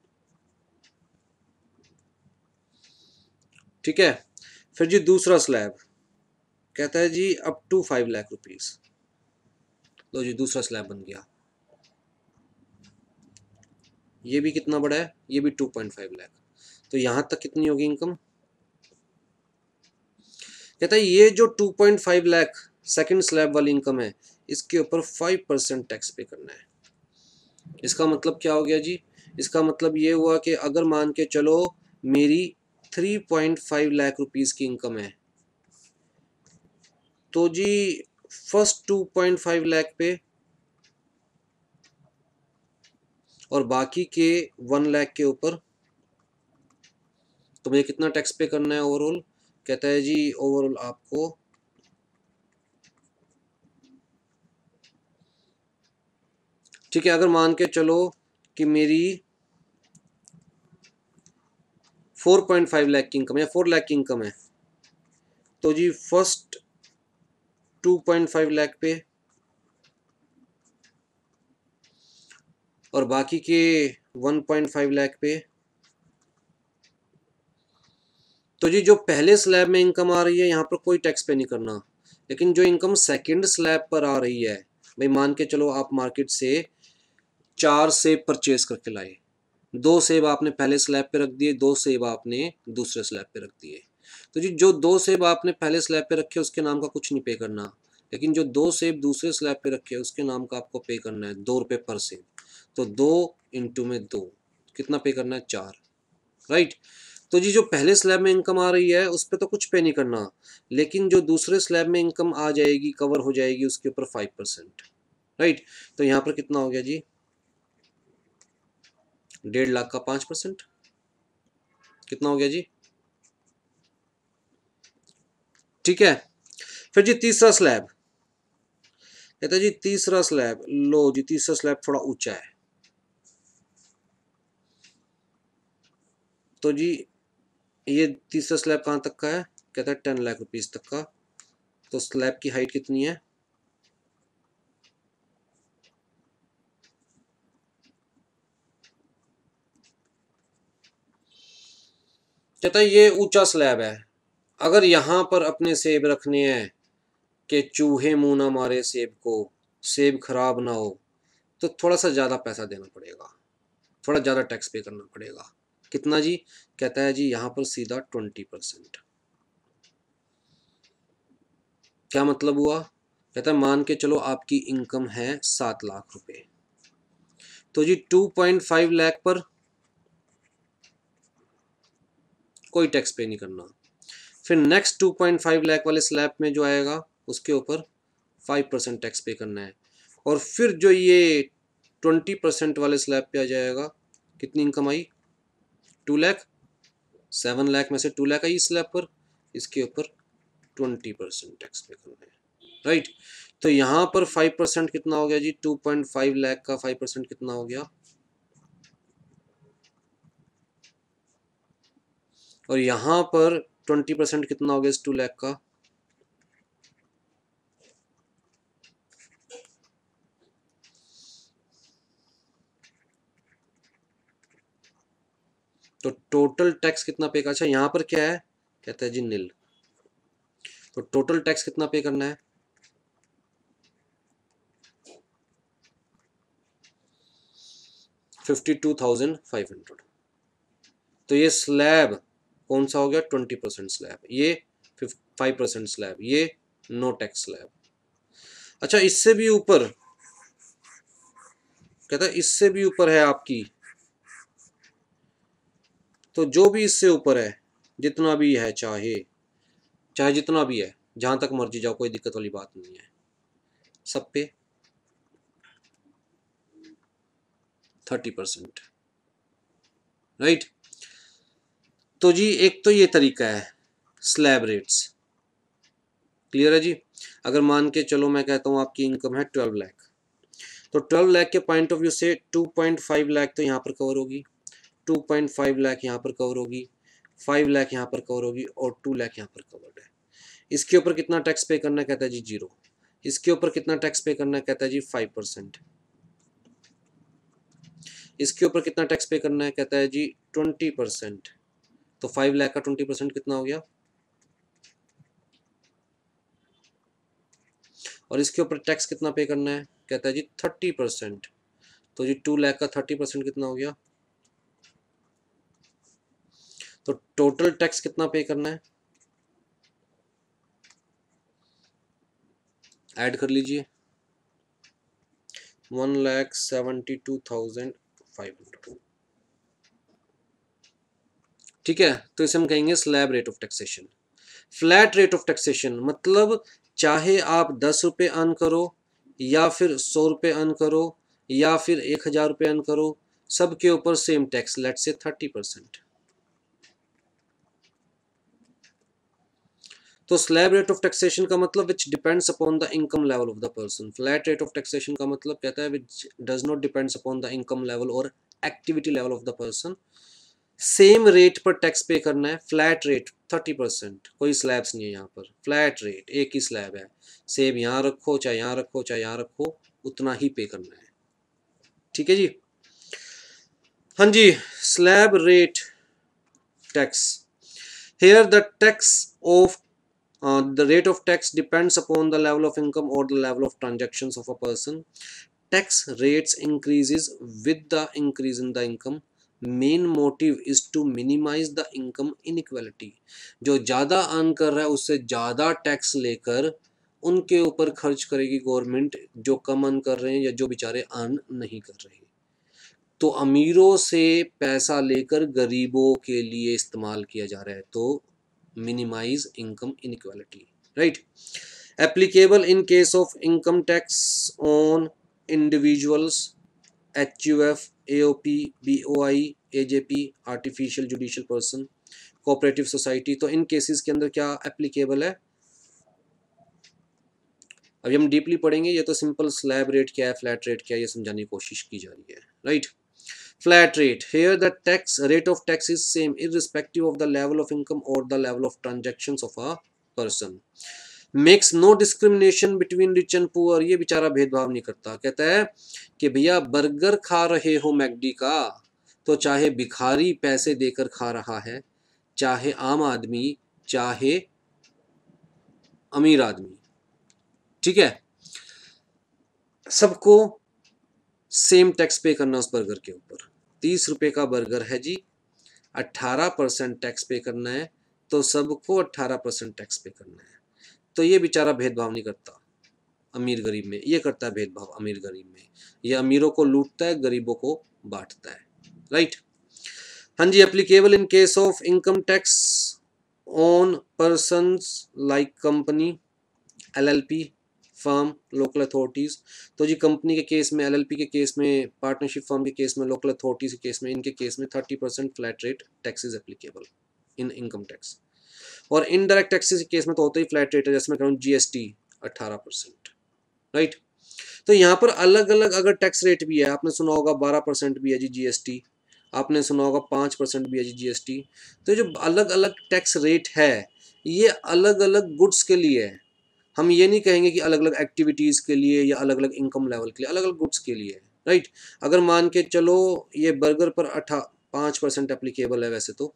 A: ठीक है, फिर जी दूसरा स्लैब कहता है जी अप टू 5 लाख रुपीज, लो जी दूसरा स्लैब बन गया। ये भी कितना बड़ा है, ये भी 2.5 लाख, तो यहां तक कितनी होगी इनकम। कहता है ये जो 2.5 लाख सेकंड स्लैब वाली इनकम है, इसके ऊपर 5% टैक्स पे करना है। इसका मतलब क्या हो गया जी, इसका मतलब ये हुआ कि अगर मान के चलो मेरी 3.5 लाख रुपीस की इनकम है, तो जी फर्स्ट 2.5 लाख पे और बाकी के 1 लाख के ऊपर तो मुझे कितना टैक्स पे करना है ओवरऑल। कहता है जी ओवरऑल आपको ठीक है, अगर मान के चलो कि मेरी 4.5 लाख की इनकम है या 4 लाख की इनकम है, तो जी फर्स्ट 2.5 लाख पे और बाकी के 1.5 लाख पे, तो जी जो पहले स्लैब में इनकम आ रही है यहाँ पर कोई टैक्स पे नहीं करना, लेकिन जो इनकम सेकंड स्लैब पर आ रही है, भाई मान के चलो आप मार्केट से 4 सेब परचेज करके लाए, 2 सेब आपने पहले स्लैब पे रख दिए, 2 सेब आपने दूसरे स्लैब पे रख दिए, तो जी जो 2 सेब आपने पहले स्लैब पे रखे उसके नाम का कुछ नहीं पे करना, लेकिन जो 2 सेब दूसरे स्लैब पे रखे उसके नाम का आपको पे करना है 2 रुपये पर सेब, तो 2 × 2 कितना पे करना है 4, राइट। तो जी जो पहले स्लैब में इनकम आ रही है उस पर तो कुछ पे नहीं करना, लेकिन जो दूसरे स्लैब में इनकम आ जाएगी कवर हो जाएगी उसके ऊपर 5%, राइट। तो यहाँ पर कितना हो गया जी 1.5 लाख का 5%, कितना हो गया जी। ठीक है, फिर जी तीसरा स्लैब कहता है जी तीसरा स्लैब, लो जी तीसरा स्लैब थोड़ा ऊंचा है, तो जी ये तीसरा स्लैब कहाँ तक का है, कहता है 10 लाख रुपीज तक का, तो स्लैब की हाइट कितनी है, कहता है ये ऊंचा स्लैब है, अगर यहाँ पर अपने सेब रखने हैं कि चूहे मुंह ना मारे सेब को, सेब खराब ना हो, तो थोड़ा सा ज़्यादा पैसा देना पड़ेगा, थोड़ा ज़्यादा टैक्स पे करना पड़ेगा। कितना जी, कहता है जी यहाँ पर सीधा 20%। क्या मतलब हुआ, कहता है मान के चलो आपकी इनकम है 7 लाख रुपए, तो जी 2.5 लाख पर कोई टैक्स पे नहीं करना, फिर नेक्स्ट 2.5 लाख वाले स्लैब में जो आएगा उसके ऊपर 5% टैक्स पे करना है, और फिर जो ये 20% वाले स्लैब पे आ जाएगा, कितनी इनकम आई 2 लाख, 7 लाख में से 2 लाख आई स्लैब पर, इसके ऊपर 20% टैक्स पे करना है, राइट। तो यहाँ पर 5% कितना हो गया जी, 2.5 लाख का 5% कितना हो गया, और यहाँ पर 20% कितना हो गया इस 2 लाख का, तो टोटल टैक्स कितना पे का, अच्छा यहाँ पर क्या है, कहता है जी नील, तो टोटल टैक्स कितना पे करना है, 52,500, तो ये स्लैब कौन सा हो गया, 20% स्लैब, ये 5% स्लैब, ये नो टैक्स स्लैब। अच्छा इससे भी ऊपर कहता है, इससे भी ऊपर है आपकी, तो जो भी इससे ऊपर है, जितना भी है, चाहे चाहे जितना भी है, जहां तक मर्जी जाओ, कोई दिक्कत वाली बात नहीं है, सब पे 30%, राइट। तो जी एक तो ये तरीका है स्लैब रेट्स, क्लियर है जी। अगर मान के चलो मैं कहता हूँ आपकी इनकम है 12 लाख, तो 12 लाख के पॉइंट ऑफ व्यू से 2.5 लाख तो यहाँ पर कवर होगी, 2.5 लाख यहाँ पर कवर होगी, 5 लाख यहाँ पर कवर होगी, और 2 लाख यहाँ पर कवर्ड है। इसके ऊपर कितना टैक्स पे करना है, कहता है जी 0। इसके ऊपर कितना टैक्स पे करना है, कहता है जी 5%। इसके ऊपर कितना टैक्स पे करना है, कहता है जी 20%। तो 5 लाख का 20% कितना हो गया, और इसके ऊपर टैक्स कितना पे करना है, कहता है जी 30%। तो जी 2 लाख का 30% कितना हो गया, तो टोटल टैक्स कितना पे करना है, ऐड कर लीजिए, 1,72,500। ठीक है, तो इसे हम कहेंगे slab rate of taxation. Flat rate of taxation मतलब चाहे आप 10 रुपये अर्न करो, या फिर 100 रुपये अर्न करो, या फिर 1,000 रुपये अर्न करो, सबके ऊपर सेम टैक्स, लेट से 30%। तो स्लैब रेट ऑफ टैक्सेशन का मतलब which depends upon the income level of the person. Flat rate of taxation का मतलब कहता है which does not depends upon the income level और activity level of the person. Same rate पर tax पे करना है, फ्लैट रेट 30%, कोई स्लैब्स नहीं है यहाँ पर, फ्लैट रेट एक ही स्लैब है, सेम यहाँ रखो चाहे यहाँ रखो चाहे यहाँ रखो, उतना ही पे करना है। ठीक है जी। हाँ जी, slab rate tax, here the tax of the rate of tax depends upon the level of income or the level of transactions of a person. Tax rates increases with the increase in the income. Main motive is to minimize the income inequality. जो ज़्यादा earn कर रहा है उससे ज़्यादा tax लेकर उनके ऊपर खर्च करेगी गवर्नमेंट, जो कम अर्न कर रहे हैं या जो बेचारे अर्न नहीं कर रहे। तो अमीरों से पैसा लेकर गरीबों के लिए इस्तेमाल किया जा रहा है, तो minimize income inequality, right. Applicable in case of income tax on individuals, HUF, AOP, BOI, AJP, artificial judicial person, cooperative society. तो इन केसेस के अंदर क्या एप्लीकेबल है, अभी हम डीपली पढ़ेंगे। ये तो सिंपल स्लैब रेट क्या है, फ्लैट रेट क्या है, ये समझाने की कोशिश की जा रही है, right. Flat rate. Here the tax rate of tax is same irrespective of the level of income or the level of transactions of a person. Makes no discrimination between rich and poor. ये बेचारा भेदभाव नहीं करता, कहता है कि भैया burger खा रहे हो मैकडी का, तो चाहे भिखारी पैसे देकर खा रहा है, चाहे आम आदमी, चाहे अमीर आदमी, ठीक है, सबको सेम टैक्स पे करना उस बर्गर के ऊपर। 30 रुपये का बर्गर है जी, 18% टैक्स पे करना है, तो सबको 18% टैक्स पे करना है। तो ये बेचारा भेदभाव नहीं करता अमीर गरीब में, ये करता है भेदभाव अमीर गरीब में। ये अमीरों को लूटता है, गरीबों को बांटता है, राइट। हाँ जी, applicable in case of income tax on persons like company, LLP, firm, local authorities. तो जी कंपनी के केस में, LLP के केस में, पार्टनरशिप फर्म के केस में, लोकल अथॉरिटीज के केस में, इनके केस में 30% flat rate tax is applicable in income tax. और इनडायरेक्ट टैक्सेस के केस में तो होता ही फ्लैट रेट है, जैसे मैं कहूँ GST 18%, राइट। तो यहाँ पर अलग अलग अगर टैक्स रेट भी है, आपने सुना होगा 12% भी है जी GST, आपने सुना होगा 5% भी है जी GST। तो जो अलग अलग टैक्स रेट है, ये अलग अलग गुड्स के लिए है। हम ये नहीं कहेंगे कि अलग अलग एक्टिविटीज़ के लिए या अलग अलग इनकम लेवल के लिए, अलग अलग गुड्स के लिए, राइट। अगर मान के चलो ये बर्गर पर 5% एप्लीकेबल है वैसे तो,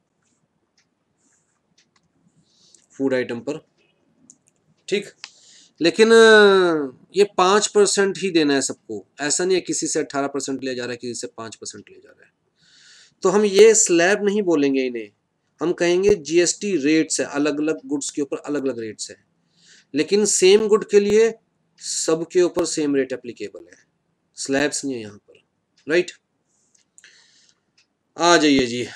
A: फूड आइटम पर, ठीक। लेकिन ये 5% ही देना है सबको, ऐसा नहीं है किसी से 18% लिया जा रहा है, किसी से 5% लिया जा रहा है। तो हम ये स्लैब नहीं बोलेंगे इन्हें, हम कहेंगे जीएसटी रेट्स है, अलग अलग गुड्स के ऊपर अलग अलग रेट्स है, लेकिन सेम गुड के लिए सबके ऊपर सेम रेट एप्लीकेबल है, स्लैब्स नहीं है यहाँ पर, राइट। आ जाइए जी,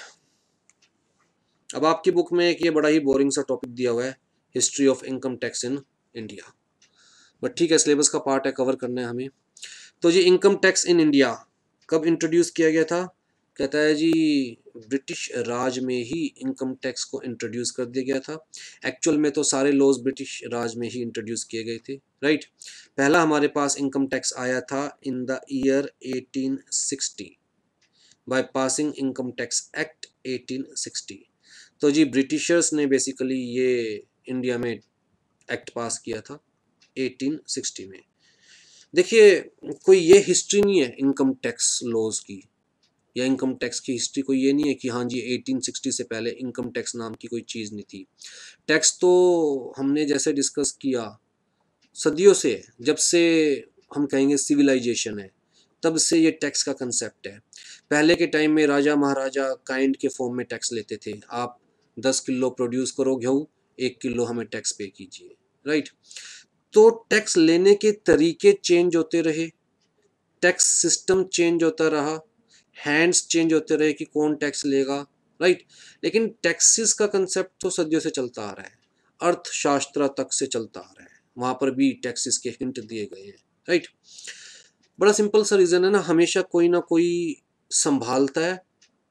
A: अब आपकी बुक में एक ये बड़ा ही बोरिंग सा टॉपिक दिया हुआ है, history of income tax in India, but ठीक है सिलेबस का पार्ट है, कवर करना है हमें। तो जी इनकम टैक्स इन इंडिया कब इंट्रोड्यूस किया गया था, कहता है जी ब्रिटिश राज में ही इनकम टैक्स को इंट्रोड्यूस कर दिया गया था। एक्चुअल में तो सारे लॉज ब्रिटिश राज में ही इंट्रोड्यूस किए गए थे, राइट। पहला हमारे पास इनकम टैक्स आया था in the year 1860 by passing income tax act 1860। तो जी ब्रिटिशर्स ने बेसिकली ये इंडिया में एक्ट पास किया था 1860 में। देखिए कोई ये हिस्ट्री नहीं है इनकम टैक्स लॉज की, या इनकम टैक्स की हिस्ट्री कोई ये नहीं है कि हाँ जी 1860 से पहले इनकम टैक्स नाम की कोई चीज़ नहीं थी। टैक्स तो हमने जैसे डिस्कस किया सदियों से, जब से हम कहेंगे सिविलाइजेशन है तब से ये टैक्स का कंसेप्ट है। पहले के टाइम में राजा महाराजा काइंड के फॉर्म में टैक्स लेते थे, आप 10 किलो प्रोड्यूस करो गेहूँ, 1 किलो हमें टैक्स पे कीजिए, राइट। तो टैक्स लेने के तरीके चेंज होते रहे, टैक्स सिस्टम चेंज होता रहा, हैंड्स चेंज होते रहे कि कौन टैक्स लेगा, राइट। लेकिन टैक्सेस का कंसेप्ट तो सदियों से चलता आ रहा है, अर्थशास्त्र तक से चलता आ रहा है, वहां पर भी टैक्सेस के हिंट दिए गए हैं, राइट। बड़ा सिंपल सा रीजन है ना, हमेशा कोई ना कोई संभालता है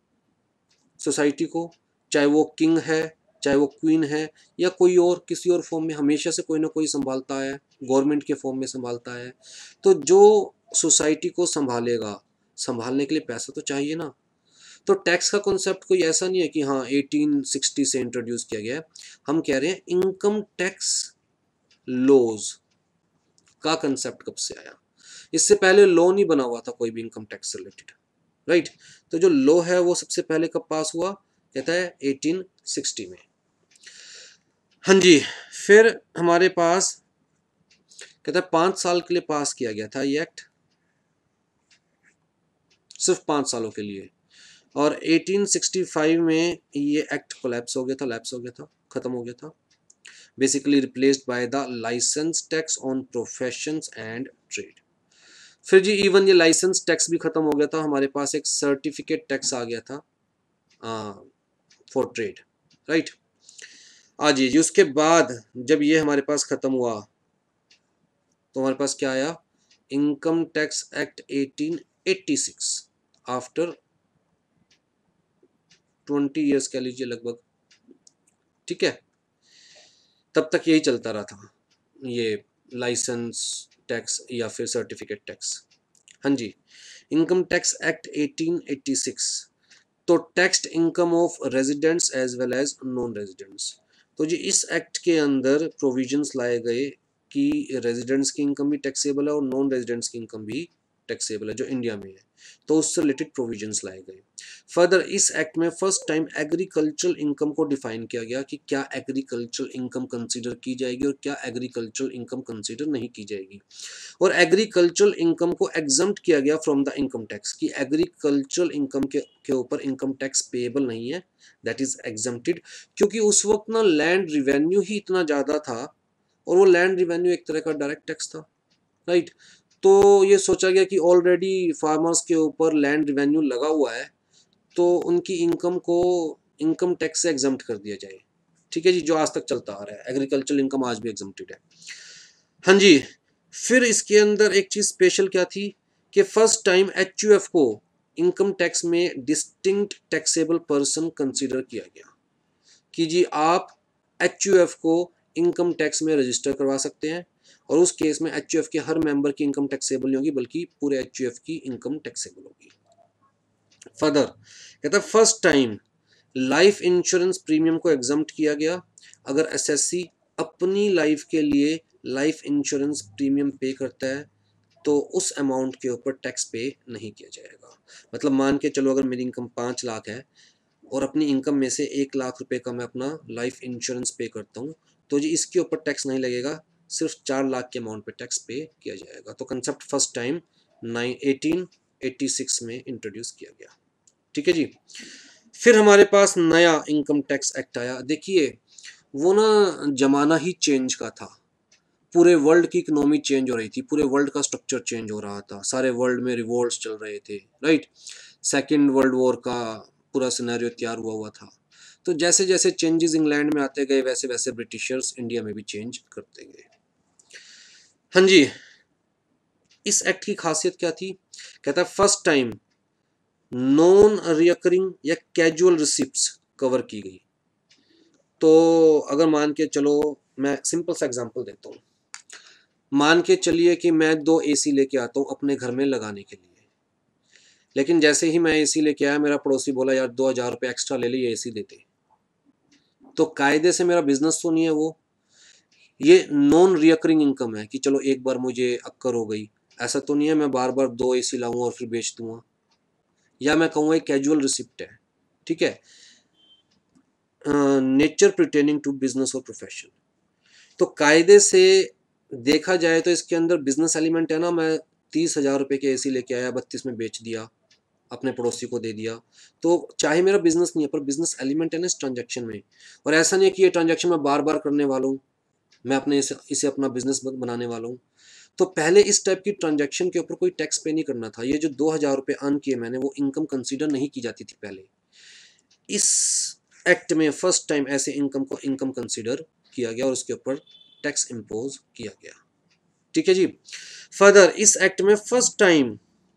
A: सोसाइटी को, चाहे वो किंग है, चाहे वो क्वीन है, या कोई और किसी और फॉर्म में, हमेशा से कोई ना कोई संभालता है, गवर्नमेंट के फॉर्म में संभालता है। तो जो सोसाइटी को संभालेगा, संभालने के लिए पैसा तो चाहिए ना। तो टैक्स का कॉन्सेप्ट कोई ऐसा नहीं है कि हाँ 1860 से इंट्रोड्यूस किया गया है, हम कह रहे हैं इनकम टैक्स लॉज का कंसेप्ट कब से आया। इससे पहले लॉ नहीं बना हुआ था कोई भी इनकम टैक्स से रिलेटेड, राइट। तो जो लॉ है वो सबसे पहले कब पास हुआ, कहता है 1860 में। हाँ जी, फिर हमारे पास कहता है 5 साल के लिए पास किया गया था ये एक्ट, सिर्फ 5 सालों के लिए, और 1865 में ये एक्ट कोलैप्स हो गया था, लैप्स हो गया था, खत्म हो गया था, basically replaced by the licence tax on professions and trade. फिर जी इवन ये लाइसेंस टैक्स भी खत्म हो गया था, हमारे पास एक सर्टिफिकेट टैक्स आ गया था फॉर ट्रेड, राइट। आज जी उसके बाद जब ये हमारे पास खत्म हुआ तो हमारे पास क्या आया, income tax act 1886, after 20 years कह लीजिए लगभग, ठीक है। तब तक यही चलता रहा था, ये लाइसेंस टैक्स या फिर सर्टिफिकेट टैक्स। हाँ जी, इनकम टैक्स एक्ट 1886, तो taxed income of residents as well as non residents. तो जी इस एक्ट के अंदर प्रोविजंस लाए गए कि रेजिडेंट्स की इनकम भी टैक्सेबल है और नॉन रेजिडेंट्स की इनकम भी टैक्सेबल है जो इंडिया में है, तो उससे रिलेटेड प्रोविजंस लाए गए। फर्दर इस एक्ट में फर्स्ट टाइम एग्रीकल्चरल इनकम को डिफाइन किया गया कि क्या एग्रीकल्चरल इनकम कंसीडर की जाएगी और क्या एग्रीकल्चरल इनकम कंसीडर नहीं की जाएगी। और एग्रीकल्चरल इनकम को एग्जम्प्ट किया गया फ्रॉम द इनकम टैक्स, कि एग्रीकल्चरल इनकम के ऊपर इनकम टैक्स पेएबल नहीं है, दैट इज एग्जम्प्टेड। क्योंकि उस वक्त ना लैंड रिवेन्यू ही इतना ज़्यादा था, और वो लैंड रिवेन्यू एक तरह का डायरेक्ट टैक्स था, राइट। तो ये सोचा गया कि ऑलरेडी फार्मर्स के ऊपर लैंड रिवेन्यू लगा हुआ है, तो उनकी इनकम को इनकम टैक्स से एग्जम्प्ट कर दिया जाए, ठीक है जी, जो आज तक चलता आ रहा है, एग्रीकल्चरल इनकम आज भी एग्जम्प्टेड है। हाँ जी, फिर इसके अंदर एक चीज स्पेशल क्या थी कि फर्स्ट टाइम एचयूएफ को इनकम टैक्स में डिस्टिंक्ट टैक्सेबल पर्सन कंसीडर किया गया, कि जी आप एचयूएफ को इनकम टैक्स में रजिस्टर करवा सकते हैं, और उस केस में एचयूएफ के हर मेंबर की इनकम टैक्सेबल नहीं होगी बल्कि पूरे एचयूएफ की इनकम टैक्सेबल होगी। फर्दर कहता है first time life insurance premium को एग्जम्प्ट किया गया, अगर एसएससी अपनी लाइफ के लिए लाइफ इंश्योरेंस प्रीमियम पे करता है तो उस अमाउंट के ऊपर टैक्स पे नहीं किया जाएगा। मतलब मान के चलो अगर मेरी इनकम 5 लाख है और अपनी इनकम में से 1 लाख रुपए का मैं अपना लाइफ इंश्योरेंस पे करता हूँ, तो जी इसके ऊपर टैक्स नहीं लगेगा, सिर्फ 4 लाख के अमाउंट पे टैक्स पे किया जाएगा। तो कंसेप्ट फर्स्ट टाइम 1886 में इंट्रोड्यूस किया गया। ठीक है जी। फिर हमारे पास नया इनकम टैक्स एक्ट आया। देखिए वो ना जमाना ही चेंज का था, पूरे वर्ल्ड की इकोनॉमी चेंज हो रही थी, पूरे वर्ल्ड का स्ट्रक्चर चेंज हो रहा था, सारे वर्ल्ड में रिवॉल्ट्स चल रहे थे, राइट। सेकेंड वर्ल्ड वॉर का पूरा सिनेरियो तैयार हुआ हुआ था। तो जैसे जैसे चेंजेस इंग्लैंड में आते गए वैसे वैसे ब्रिटिशर्स इंडिया में भी चेंज करते गए। हाँ जी। इस एक्ट की खासियत क्या थी? कहता है फर्स्ट टाइम नॉन रिकरिंग या कैजुअल रिसिप्ट्स कवर की गई। तो अगर मान के चलो, मैं सिंपल सा एग्जांपल देता हूँ। मान के चलिए कि मैं 2 AC लेके आता हूँ अपने घर में लगाने के लिए, लेकिन जैसे ही मैं AC लेके आया मेरा पड़ोसी बोला यार 2000 रुपये एक्स्ट्रा ले लिए AC देते। तो कायदे से मेरा बिजनेस तो नहीं है वो, ये नॉन रिकरिंग इनकम है कि चलो एक बार मुझे अक्कर हो गई, ऐसा तो नहीं है मैं बार बार 2 AC लाऊंगा और फिर बेच दूंगा, या मैं कहूँगा एक कैजुअल रिसिप्ट है। ठीक है। नेचर प्रिटेनिंग टू बिजनेस और प्रोफेशन। तो कायदे से देखा जाए तो इसके अंदर बिजनेस एलिमेंट है ना, मैं 30,000 रुपये के AC लेके आया, 32 में बेच दिया, अपने पड़ोसी को दे दिया, तो चाहे मेरा बिजनेस नहीं है पर बिजनेस एलिमेंट है ना इस ट्रांजैक्शन में। और ऐसा नहीं है कि ये ट्रांजैक्शन मैं बार बार करने वाला हूँ, मैं अपने इसे अपना बिजनेस बनाने वाला हूँ। तो पहले इस टाइप की ट्रांजैक्शन के ऊपर कोई टैक्स पे नहीं करना था। ये जो 2000 रुपये अर्न किए मैंने वो इनकम कंसीडर नहीं की जाती थी पहले। इस एक्ट में फर्स्ट टाइम ऐसे इनकम को इनकम कंसीडर किया गया और उसके ऊपर टैक्स इम्पोज किया गया। ठीक है जी। फर्दर इस एक्ट में फर्स्ट टाइम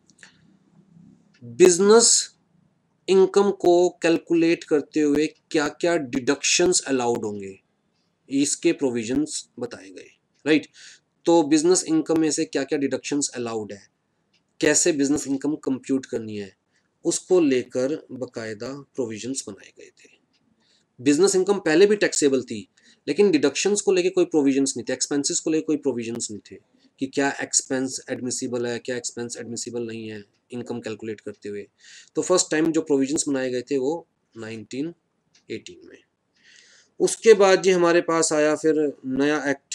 A: बिजनेस इनकम को कैलकुलेट करते हुए क्या क्या डिडक्शंस अलाउड होंगे इसके प्रोविजंस बताए गए, राइट। तो बिजनेस इनकम में से क्या क्या डिडक्शंस अलाउड है, कैसे बिजनेस इनकम कंप्यूट करनी है, उसको लेकर बकायदा प्रोविजंस बनाए गए थे। बिजनेस इनकम पहले भी टैक्सेबल थी, लेकिन डिडक्शंस को लेके कोई प्रोविजंस नहीं थे, एक्सपेंसेस को लेके कोई प्रोविजंस नहीं थे कि क्या एक्सपेंस एडमिसिबल है, क्या एक्सपेंस एडमिसिबल नहीं है इनकम कैलकुलेट करते हुए। तो फर्स्ट टाइम जो प्रोविजंस बनाए गए थे वो 1918 में। उसके बाद जी हमारे पास आया फिर नया एक्ट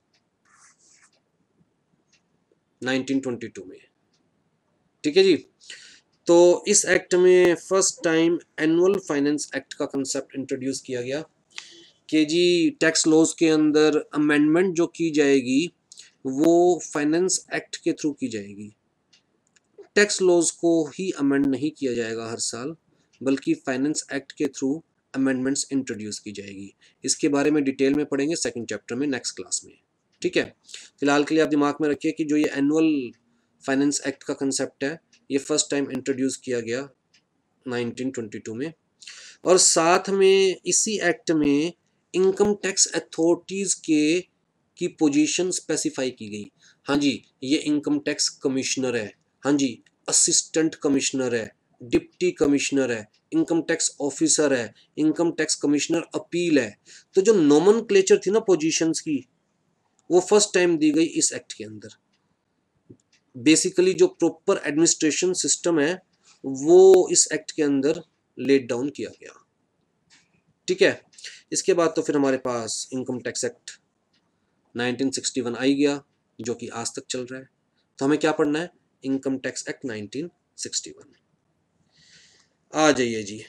A: 1922 में। ठीक है जी। तो इस एक्ट में first time annual finance act का कंसेप्ट इंट्रोड्यूस किया गया कि जी टैक्स लॉज के अंदर अमेंडमेंट जो की जाएगी वो फाइनेंस एक्ट के थ्रू की जाएगी। टैक्स लॉज को ही अमेंड नहीं किया जाएगा हर साल, बल्कि फाइनेंस एक्ट के थ्रू अमेंडमेंट्स इंट्रोड्यूस की जाएगी। इसके बारे में डिटेल में पढ़ेंगे सेकंड चैप्टर में नेक्स्ट क्लास में। ठीक है। फिलहाल के लिए आप दिमाग में रखिए कि जो ये एनुअल फाइनेंस एक्ट का कंसेप्ट है ये फर्स्ट टाइम इंट्रोड्यूस किया गया 1922 में। और साथ में इसी एक्ट में इनकम टैक्स अथॉरिटीज के की पोजीशन स्पेसिफाई की गई। हाँ जी, ये इनकम टैक्स कमिश्नर है, हाँ जी, असिस्टेंट कमिश्नर है, डिप्टी कमिश्नर है, इनकम टैक्स ऑफिसर है, इनकम टैक्स कमिश्नर अपील है। तो जो नोमेनक्लेचर थी ना पोजीशंस की वो फर्स्ट टाइम दी गई इस एक्ट के अंदर। बेसिकली जो प्रॉपर एडमिनिस्ट्रेशन सिस्टम है वो इस एक्ट के अंदर लेट डाउन किया गया। ठीक है। इसके बाद तो फिर हमारे पास इनकम टैक्स एक्ट 1961 आई गया जो कि आज तक चल रहा है। तो हमें क्या पढ़ना है? Income tax act 1961। आ जाइए जी,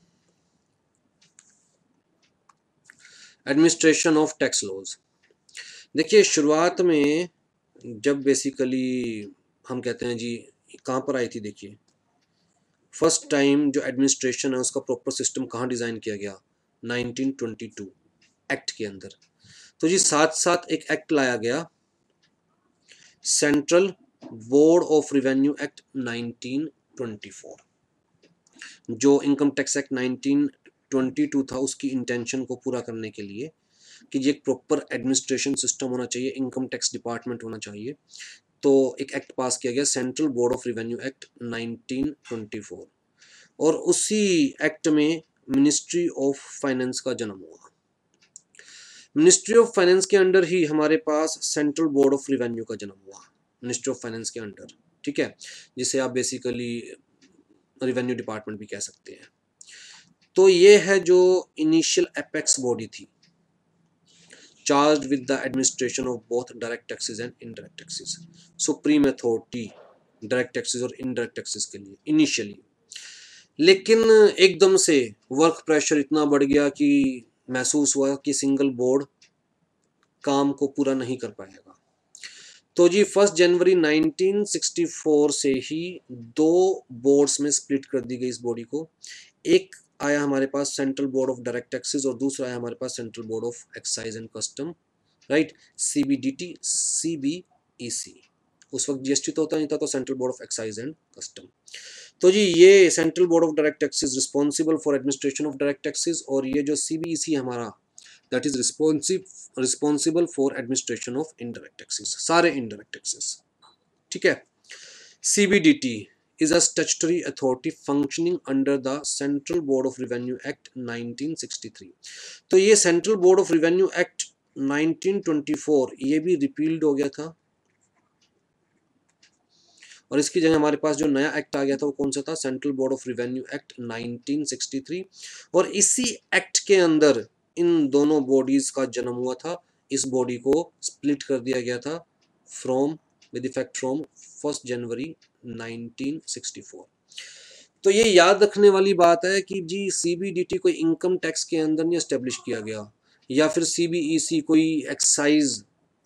A: एडमिनिस्ट्रेशन ऑफ टैक्स लॉज। देखिए शुरुआत में जब बेसिकली हम कहते हैं जी कहाँ पर आई थी, देखिए फर्स्ट टाइम जो एडमिनिस्ट्रेशन है उसका प्रॉपर सिस्टम कहाँ डिज़ाइन किया गया? 1922 एक्ट के अंदर। तो जी साथ साथ एक एक्ट लाया गया central board of revenue act 1924। जो इनकम टैक्स एक्ट 1922 था उसकी इंटेंशन को पूरा करने के लिए कि ये एक प्रॉपर एडमिनिस्ट्रेशन सिस्टम होना चाहिए, इनकम टैक्स डिपार्टमेंट होना चाहिए, तो एक एक्ट पास किया गया central board of revenue act 1924। और उसी एक्ट में मिनिस्ट्री ऑफ फाइनेंस का जन्म हुआ। मिनिस्ट्री ऑफ फाइनेंस के अंडर ही हमारे पास सेंट्रल बोर्ड ऑफ रिवेन्यू का जन्म हुआ, मिनिस्ट्री ऑफ फाइनेंस के अंडर। ठीक है, जिसे आप बेसिकली रिवेन्यू डिपार्टमेंट भी कह सकते हैं। तो ये है जो इनिशियल एपेक्स बॉडी थी। Charge with the administration of both direct taxes and indirect taxes. Supreme authority direct taxes और इनडायरेक्ट टैक्सेस के लिए इनिशियली, लेकिन एकदम से वर्क प्रेशर इतना बढ़ गया कि महसूस हुआ कि सिंगल बोर्ड काम को पूरा नहीं कर पाएगा। तो जी 1 जनवरी 1964 से ही दो बोर्ड्स में स्प्लिट कर दी गई इस बॉडी को। एक आया हमारे पास central board of direct taxes और दूसरा आया हमारे पास central board of excise and custom, right, CBDT CBEC. उस वक्त जीएसटी तो होता नहीं था, तो central board of excise and custom. तो जी ये central board of direct taxes responsible for administration of direct taxes, और ये जो सीबीईसी हमारा that is responsible for administration of indirect taxes, सारे इनडायरेक्ट टैक्सेस। ठीक है। CBDT is a statutory authority functioning under the Central Board of Revenue Act 1963। तो ये central board of revenue act 1924 ये भी रिपील्ड हो गया था, और इसकी जगह हमारे पास जो नया एक्ट आ गया था वो कौन सा था, central board of revenue act 1963। और इसी एक्ट के अंदर इन दोनों बॉडीज का जन्म हुआ था। इस बॉडी को स्प्लिट कर दिया गया था फ्रॉम विद इफेक्ट फ्रॉम 1 जनवरी 1964। तो ये याद रखने वाली बात है कि जी सीबीडीटी कोई इनकम टैक्स के अंदर नहीं एस्टेब्लिश किया गया, या फिर सीबीईसी कोई एक्साइज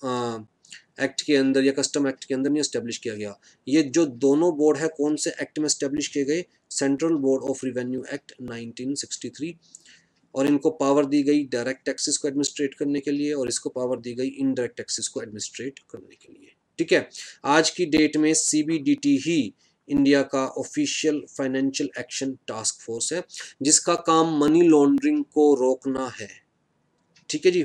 A: एक्ट के अंदर या कस्टम एक्ट के अंदर नहीं एस्टेब्लिश किया गया। ये जो दोनों बोर्ड है कौन से एक्ट में एस्टेब्लिश किए गए, central board of revenue act 1963। और इनको पावर दी गई डायरेक्ट टैक्सेस को एडमिनिस्ट्रेट करने के लिए, और इसको पावर दी गई इनडायरेक्ट टैक्सेस को एडमिनिस्ट्रेट करने के लिए। ठीक है। आज की डेट में सीबीडीटी ही इंडिया का official financial action task force है, जिसका काम मनी लॉन्ड्रिंग को रोकना है। ठीक है जी।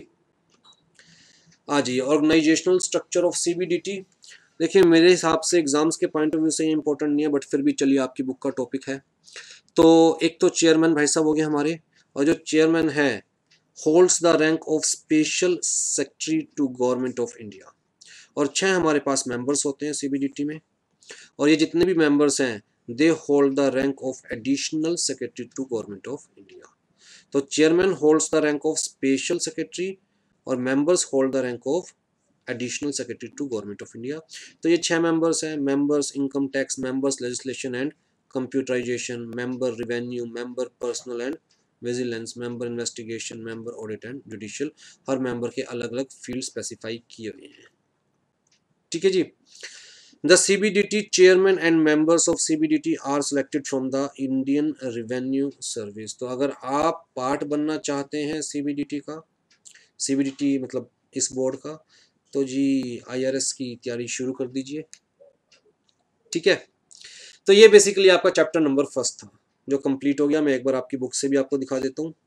A: आ जाइए ऑर्गेनाइजेशनल स्ट्रक्चर ऑफ सीबीडीटी। देखिए मेरे हिसाब से एग्जाम्स के पॉइंट ऑफ व्यू से ये इंपॉर्टेंट नहीं है, बट फिर भी चलिए आपकी बुक का टॉपिक है। तो एक तो चेयरमैन भाई साहब हो गए हमारे, और जो चेयरमैन है holds the rank of special secretary to government of India. और 6 हमारे पास मेंबर्स होते हैं सीबीडीटी में, और ये जितने भी मेंबर्स हैं they hold the rank of additional secretary to government of India. तो chairman holds the rank of special secretary और members hold the rank of additional secretary to government of India. तो ये 6 मेंबर्स हैं, members income tax, members legislation and computerisation, member revenue, member personnel and vigilance, member investigation, member audit and judicial. हर member के अलग अलग field specify किए हुए हैं। ठीक है जी। The CBDT chairman and members of CBDT are selected from the Indian Revenue Service। तो अगर आप पार्ट बनना चाहते हैं CBDT का, CBDT मतलब इस बोर्ड का, तो जी IRS की तैयारी शुरू कर दीजिए। ठीक है। तो ये बेसिकली आपका चैप्टर नंबर 1 था जो कंप्लीट हो गया। मैं एक बार आपकी बुक से भी आपको दिखा देता हूँ।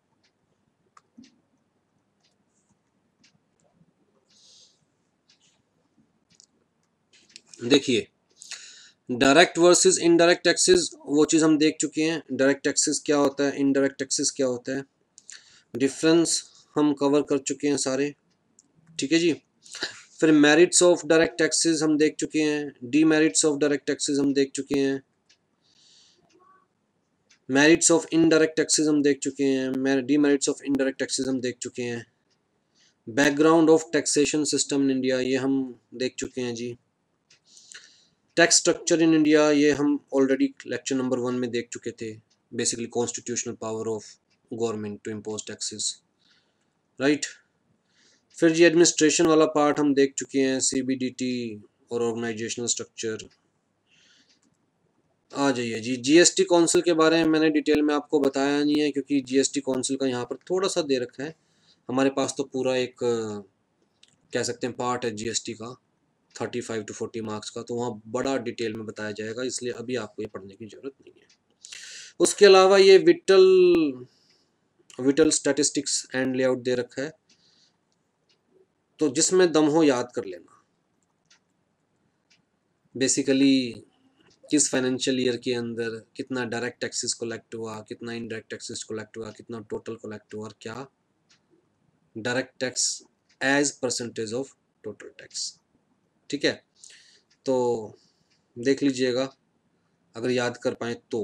A: देखिए डायरेक्ट वर्सेस इनडायरेक्ट टैक्सेस वो चीज़ हम देख चुके हैं। डायरेक्ट टैक्सेस क्या होता है, इनडायरेक्ट टैक्सेस क्या होता है, डिफरेंस हम कवर कर चुके हैं सारे। ठीक है जी। फिर मेरिट्स ऑफ डायरेक्ट टैक्सेस हम देख चुके हैं, डीमेरिट्स ऑफ डायरेक्ट टैक्सेस हम देख चुके हैं, मेरिट्स ऑफ इनडायरेक्ट टैक्सेस हम देख चुके हैं, डीमेरिट्स ऑफ इनडायरेक्ट टैक्सेस हम देख चुके हैं, background of taxation system in India ये हम देख चुके हैं जी। टैक्स स्ट्रक्चर इन इंडिया ये हम ऑलरेडी लेक्चर नंबर 1 में देख चुके थे। Basically constitutional power of government to impose taxes, right. फिर जी एडमिनिस्ट्रेशन वाला पार्ट हम देख चुके हैं, सीबीडीटी और ऑर्गेनाइजेशनल स्ट्रक्चर। आ जाइए जी जीएसटी काउंसिल के बारे में मैंने डिटेल में आपको बताया नहीं है, क्योंकि जीएसटी काउंसिल का यहाँ पर थोड़ा सा दे रखा है। हमारे पास तो पूरा एक कह सकते हैं पार्ट है जीएसटी का 35 to 40 मार्क्स का, तो वहाँ बड़ा डिटेल में बताया जाएगा, इसलिए अभी आपको ये पढ़ने की जरूरत नहीं है। उसके अलावा ये विटल स्टैटिस्टिक्स एंड लेआउट दे रखा है, तो जिसमें दम हो याद कर लेना। बेसिकली किस फाइनेंशियल ईयर के अंदर कितना डायरेक्ट टैक्सेस कलेक्ट हुआ, कितना इनडायरेक्ट टैक्सेस कलेक्ट हुआ, कितना टोटल कलेक्ट हुआ, और क्या direct tax as percentage of total tax. ठीक है। तो देख लीजिएगा अगर याद कर पाए तो।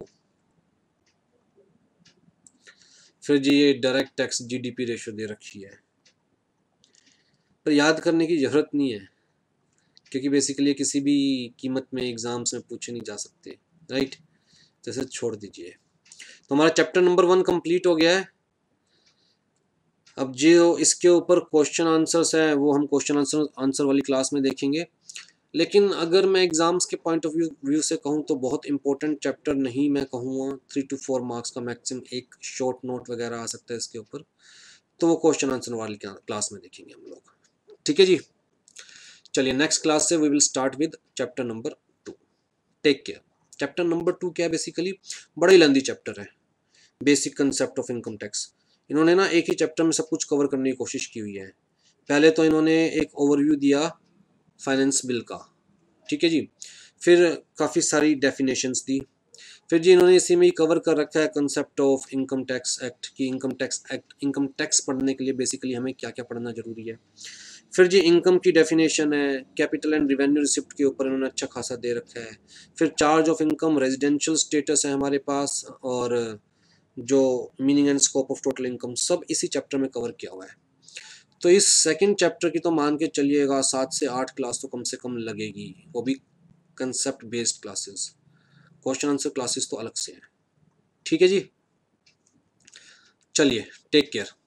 A: फिर जी ये डायरेक्ट टैक्स जीडीपी रेशियो दे रखी है। पर याद करने की ज़रूरत नहीं है, क्योंकि बेसिकली किसी भी कीमत में एग्ज़ाम्स में पूछे नहीं जा सकते, राइट। जैसे छोड़ दीजिए। तो हमारा चैप्टर नंबर 1 कंप्लीट हो गया है। अब जो इसके ऊपर क्वेश्चन आंसर्स है वो हम क्वेश्चन आंसर वाली क्लास में देखेंगे। लेकिन अगर मैं एग्ज़ाम्स के पॉइंट ऑफ व्यू से कहूँ तो बहुत इंपॉर्टेंट चैप्टर नहीं, मैं कहूँगा 3 to 4 मार्क्स का मैक्सिमम एक शॉर्ट नोट वगैरह आ सकता है इसके ऊपर, तो वो क्वेश्चन आंसर वाली क्लास में देखेंगे हम लोग। ठीक है जी, चलिए नेक्स्ट क्लास से we will start with chapter number 2। Take care. Chapter number 2 क्या है, बेसिकली बड़ा ही लेंदी चैप्टर है, basic concept of income tax. इन्होंने ना एक ही चैप्टर में सब कुछ कवर करने की कोशिश की हुई है। पहले तो इन्होंने एक ओवरव्यू दिया फाइनेंस बिल का, ठीक है जी, फिर काफ़ी सारी डेफिनेशंस दी, फिर जी इन्होंने इसी में ही कवर कर रखा है concept of income tax act की। इनकम टैक्स पढ़ने के लिए बेसिकली हमें क्या क्या पढ़ना जरूरी है। फिर जी इनकम की डेफिनेशन है, कैपिटल एंड रिवेन्यू रिसिप्ट के ऊपर इन्होंने अच्छा खासा दे रखा है। फिर charge of income, residential status है हमारे पास, और जो meaning and scope of total income, सब इसी चैप्टर में कवर किया हुआ है। तो इस सेकंड चैप्टर की तो मान के चलिएगा 7 से 8 क्लास तो कम से कम लगेगी, वो भी concept based classes. Question answer classes तो अलग से हैं। ठीक है जी, चलिए टेक केयर।